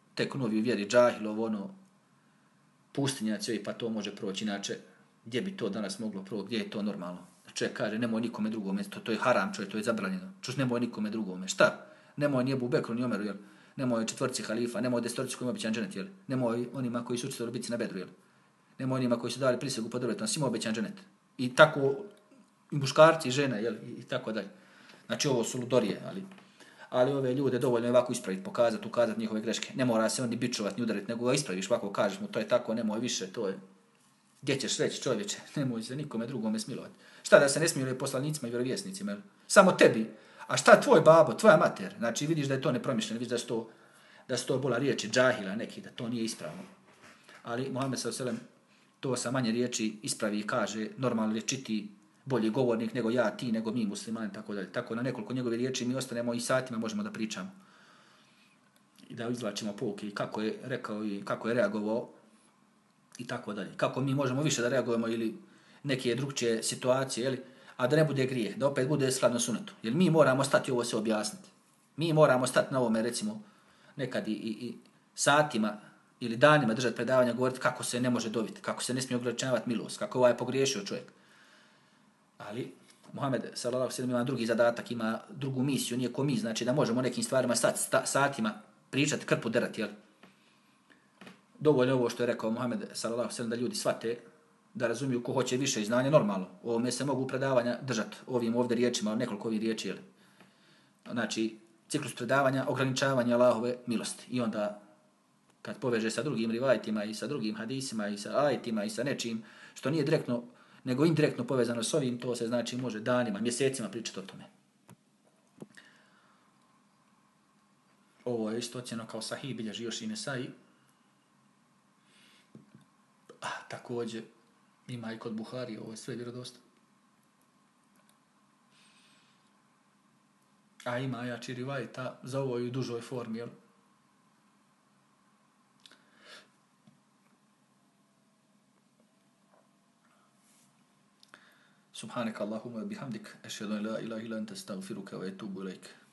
tek novi u vjeri, džahil, ono, pustinjaci, pa to može proći. Inače, gdje bi to danas moglo proći, gdje je to normalno? Čovjek kaže, nemoj nikome drugome, to, to je haram, čovjek, to je zabranjeno. Čuš, nemoj nikome drugome. Šta? Nemoj ni Ebu Bekru, ni Omeru, jel? Nemoj četvorci halifa, nemoj desetorici koji ima obećan dženet, jel? Nemoj onima koji su učestvovali bici na Bedru, jel? Nemoj onima koji su dali prisegu pod drvetom, svima obećan dženet. I tako, i muškarci, i žene, jel? I, i tako dalje. Znači, ovo su ludorije, ali, ali ove ljude dovoljno je ovako ispraviti, pokazati, ukazati njihove greške. Ne mora se oni bičovati, ni udariti, nego ga ispraviš, ovako kažeš mu, to je tako, nemoj više, to je. Gdje ćeš reći, čovječe, nemoj se nikome drugome smilovati. Šta da se ne smiluje poslanicima i vjerovjesnicima, jel? Samo tebi. A šta tvoj babo, tvoja mater? Znači, vidiš da je to nepromišljeno, vidiš da su to, da su to bola riječi džahila neki, da to nije ispravno. Ali Muhammed sallallahu alejhi ve sellem to sa manje riječi ispravi i kaže, normalno je čiti bolji govornik nego ja, ti, nego mi muslimani, tako dalje. Tako na nekoliko njegove riječi mi ostanemo i satima možemo da pričamo. I da izvlačimo pouke i kako je rekao i kako je reagovao i tako dalje. Kako mi možemo više da reagujemo ili neke drugčije situacije, jeli? A da ne bude grijeh, da opet bude skladno sunetu. Jer mi moramo stati ovo se objasniti. Mi moramo stati na ovome, recimo, nekad i, i, i satima ili danima držati predavanja, govoriti kako se ne može dobiti, kako se ne smije ograničavati milost, kako ovaj je pogriješio čovjek. Ali Muhammed sallallahu alejhi ve sellem ima drugi zadatak, ima drugu misiju, nije ko mi, znači da možemo nekim stvarima sat, sta, satima pričati, krpu derati, jel? Dovoljno ovo što je rekao Muhammed sallallahu alejhi ve sellem da ljudi shvate, da razumiju ko hoće više znanja, normalno. Ovome se mogu predavanja držati ovim ovdje riječima, nekoliko ovih riječi, jel? Znači, ciklus predavanja, ograničavanja Allahove milosti. I onda, kad poveže sa drugim rivajetima i sa drugim hadisima i sa ajetima i sa nečim, što nije direktno, nego indirektno povezano s ovim, to se znači može danima, mjesecima pričati o tome. Ovo je isto ocjeno kao sahih, bilježi još i Nesai. Ah, također, ima i kod Buhari, ovo je sve vjerodostojno. A ima jači rivajeta za ovo i u dužoj formi, jel? Subhanak Allahumma bihamdik, ashhadu an la ilaha illa anta astaghfiruka wa atubu ilaik.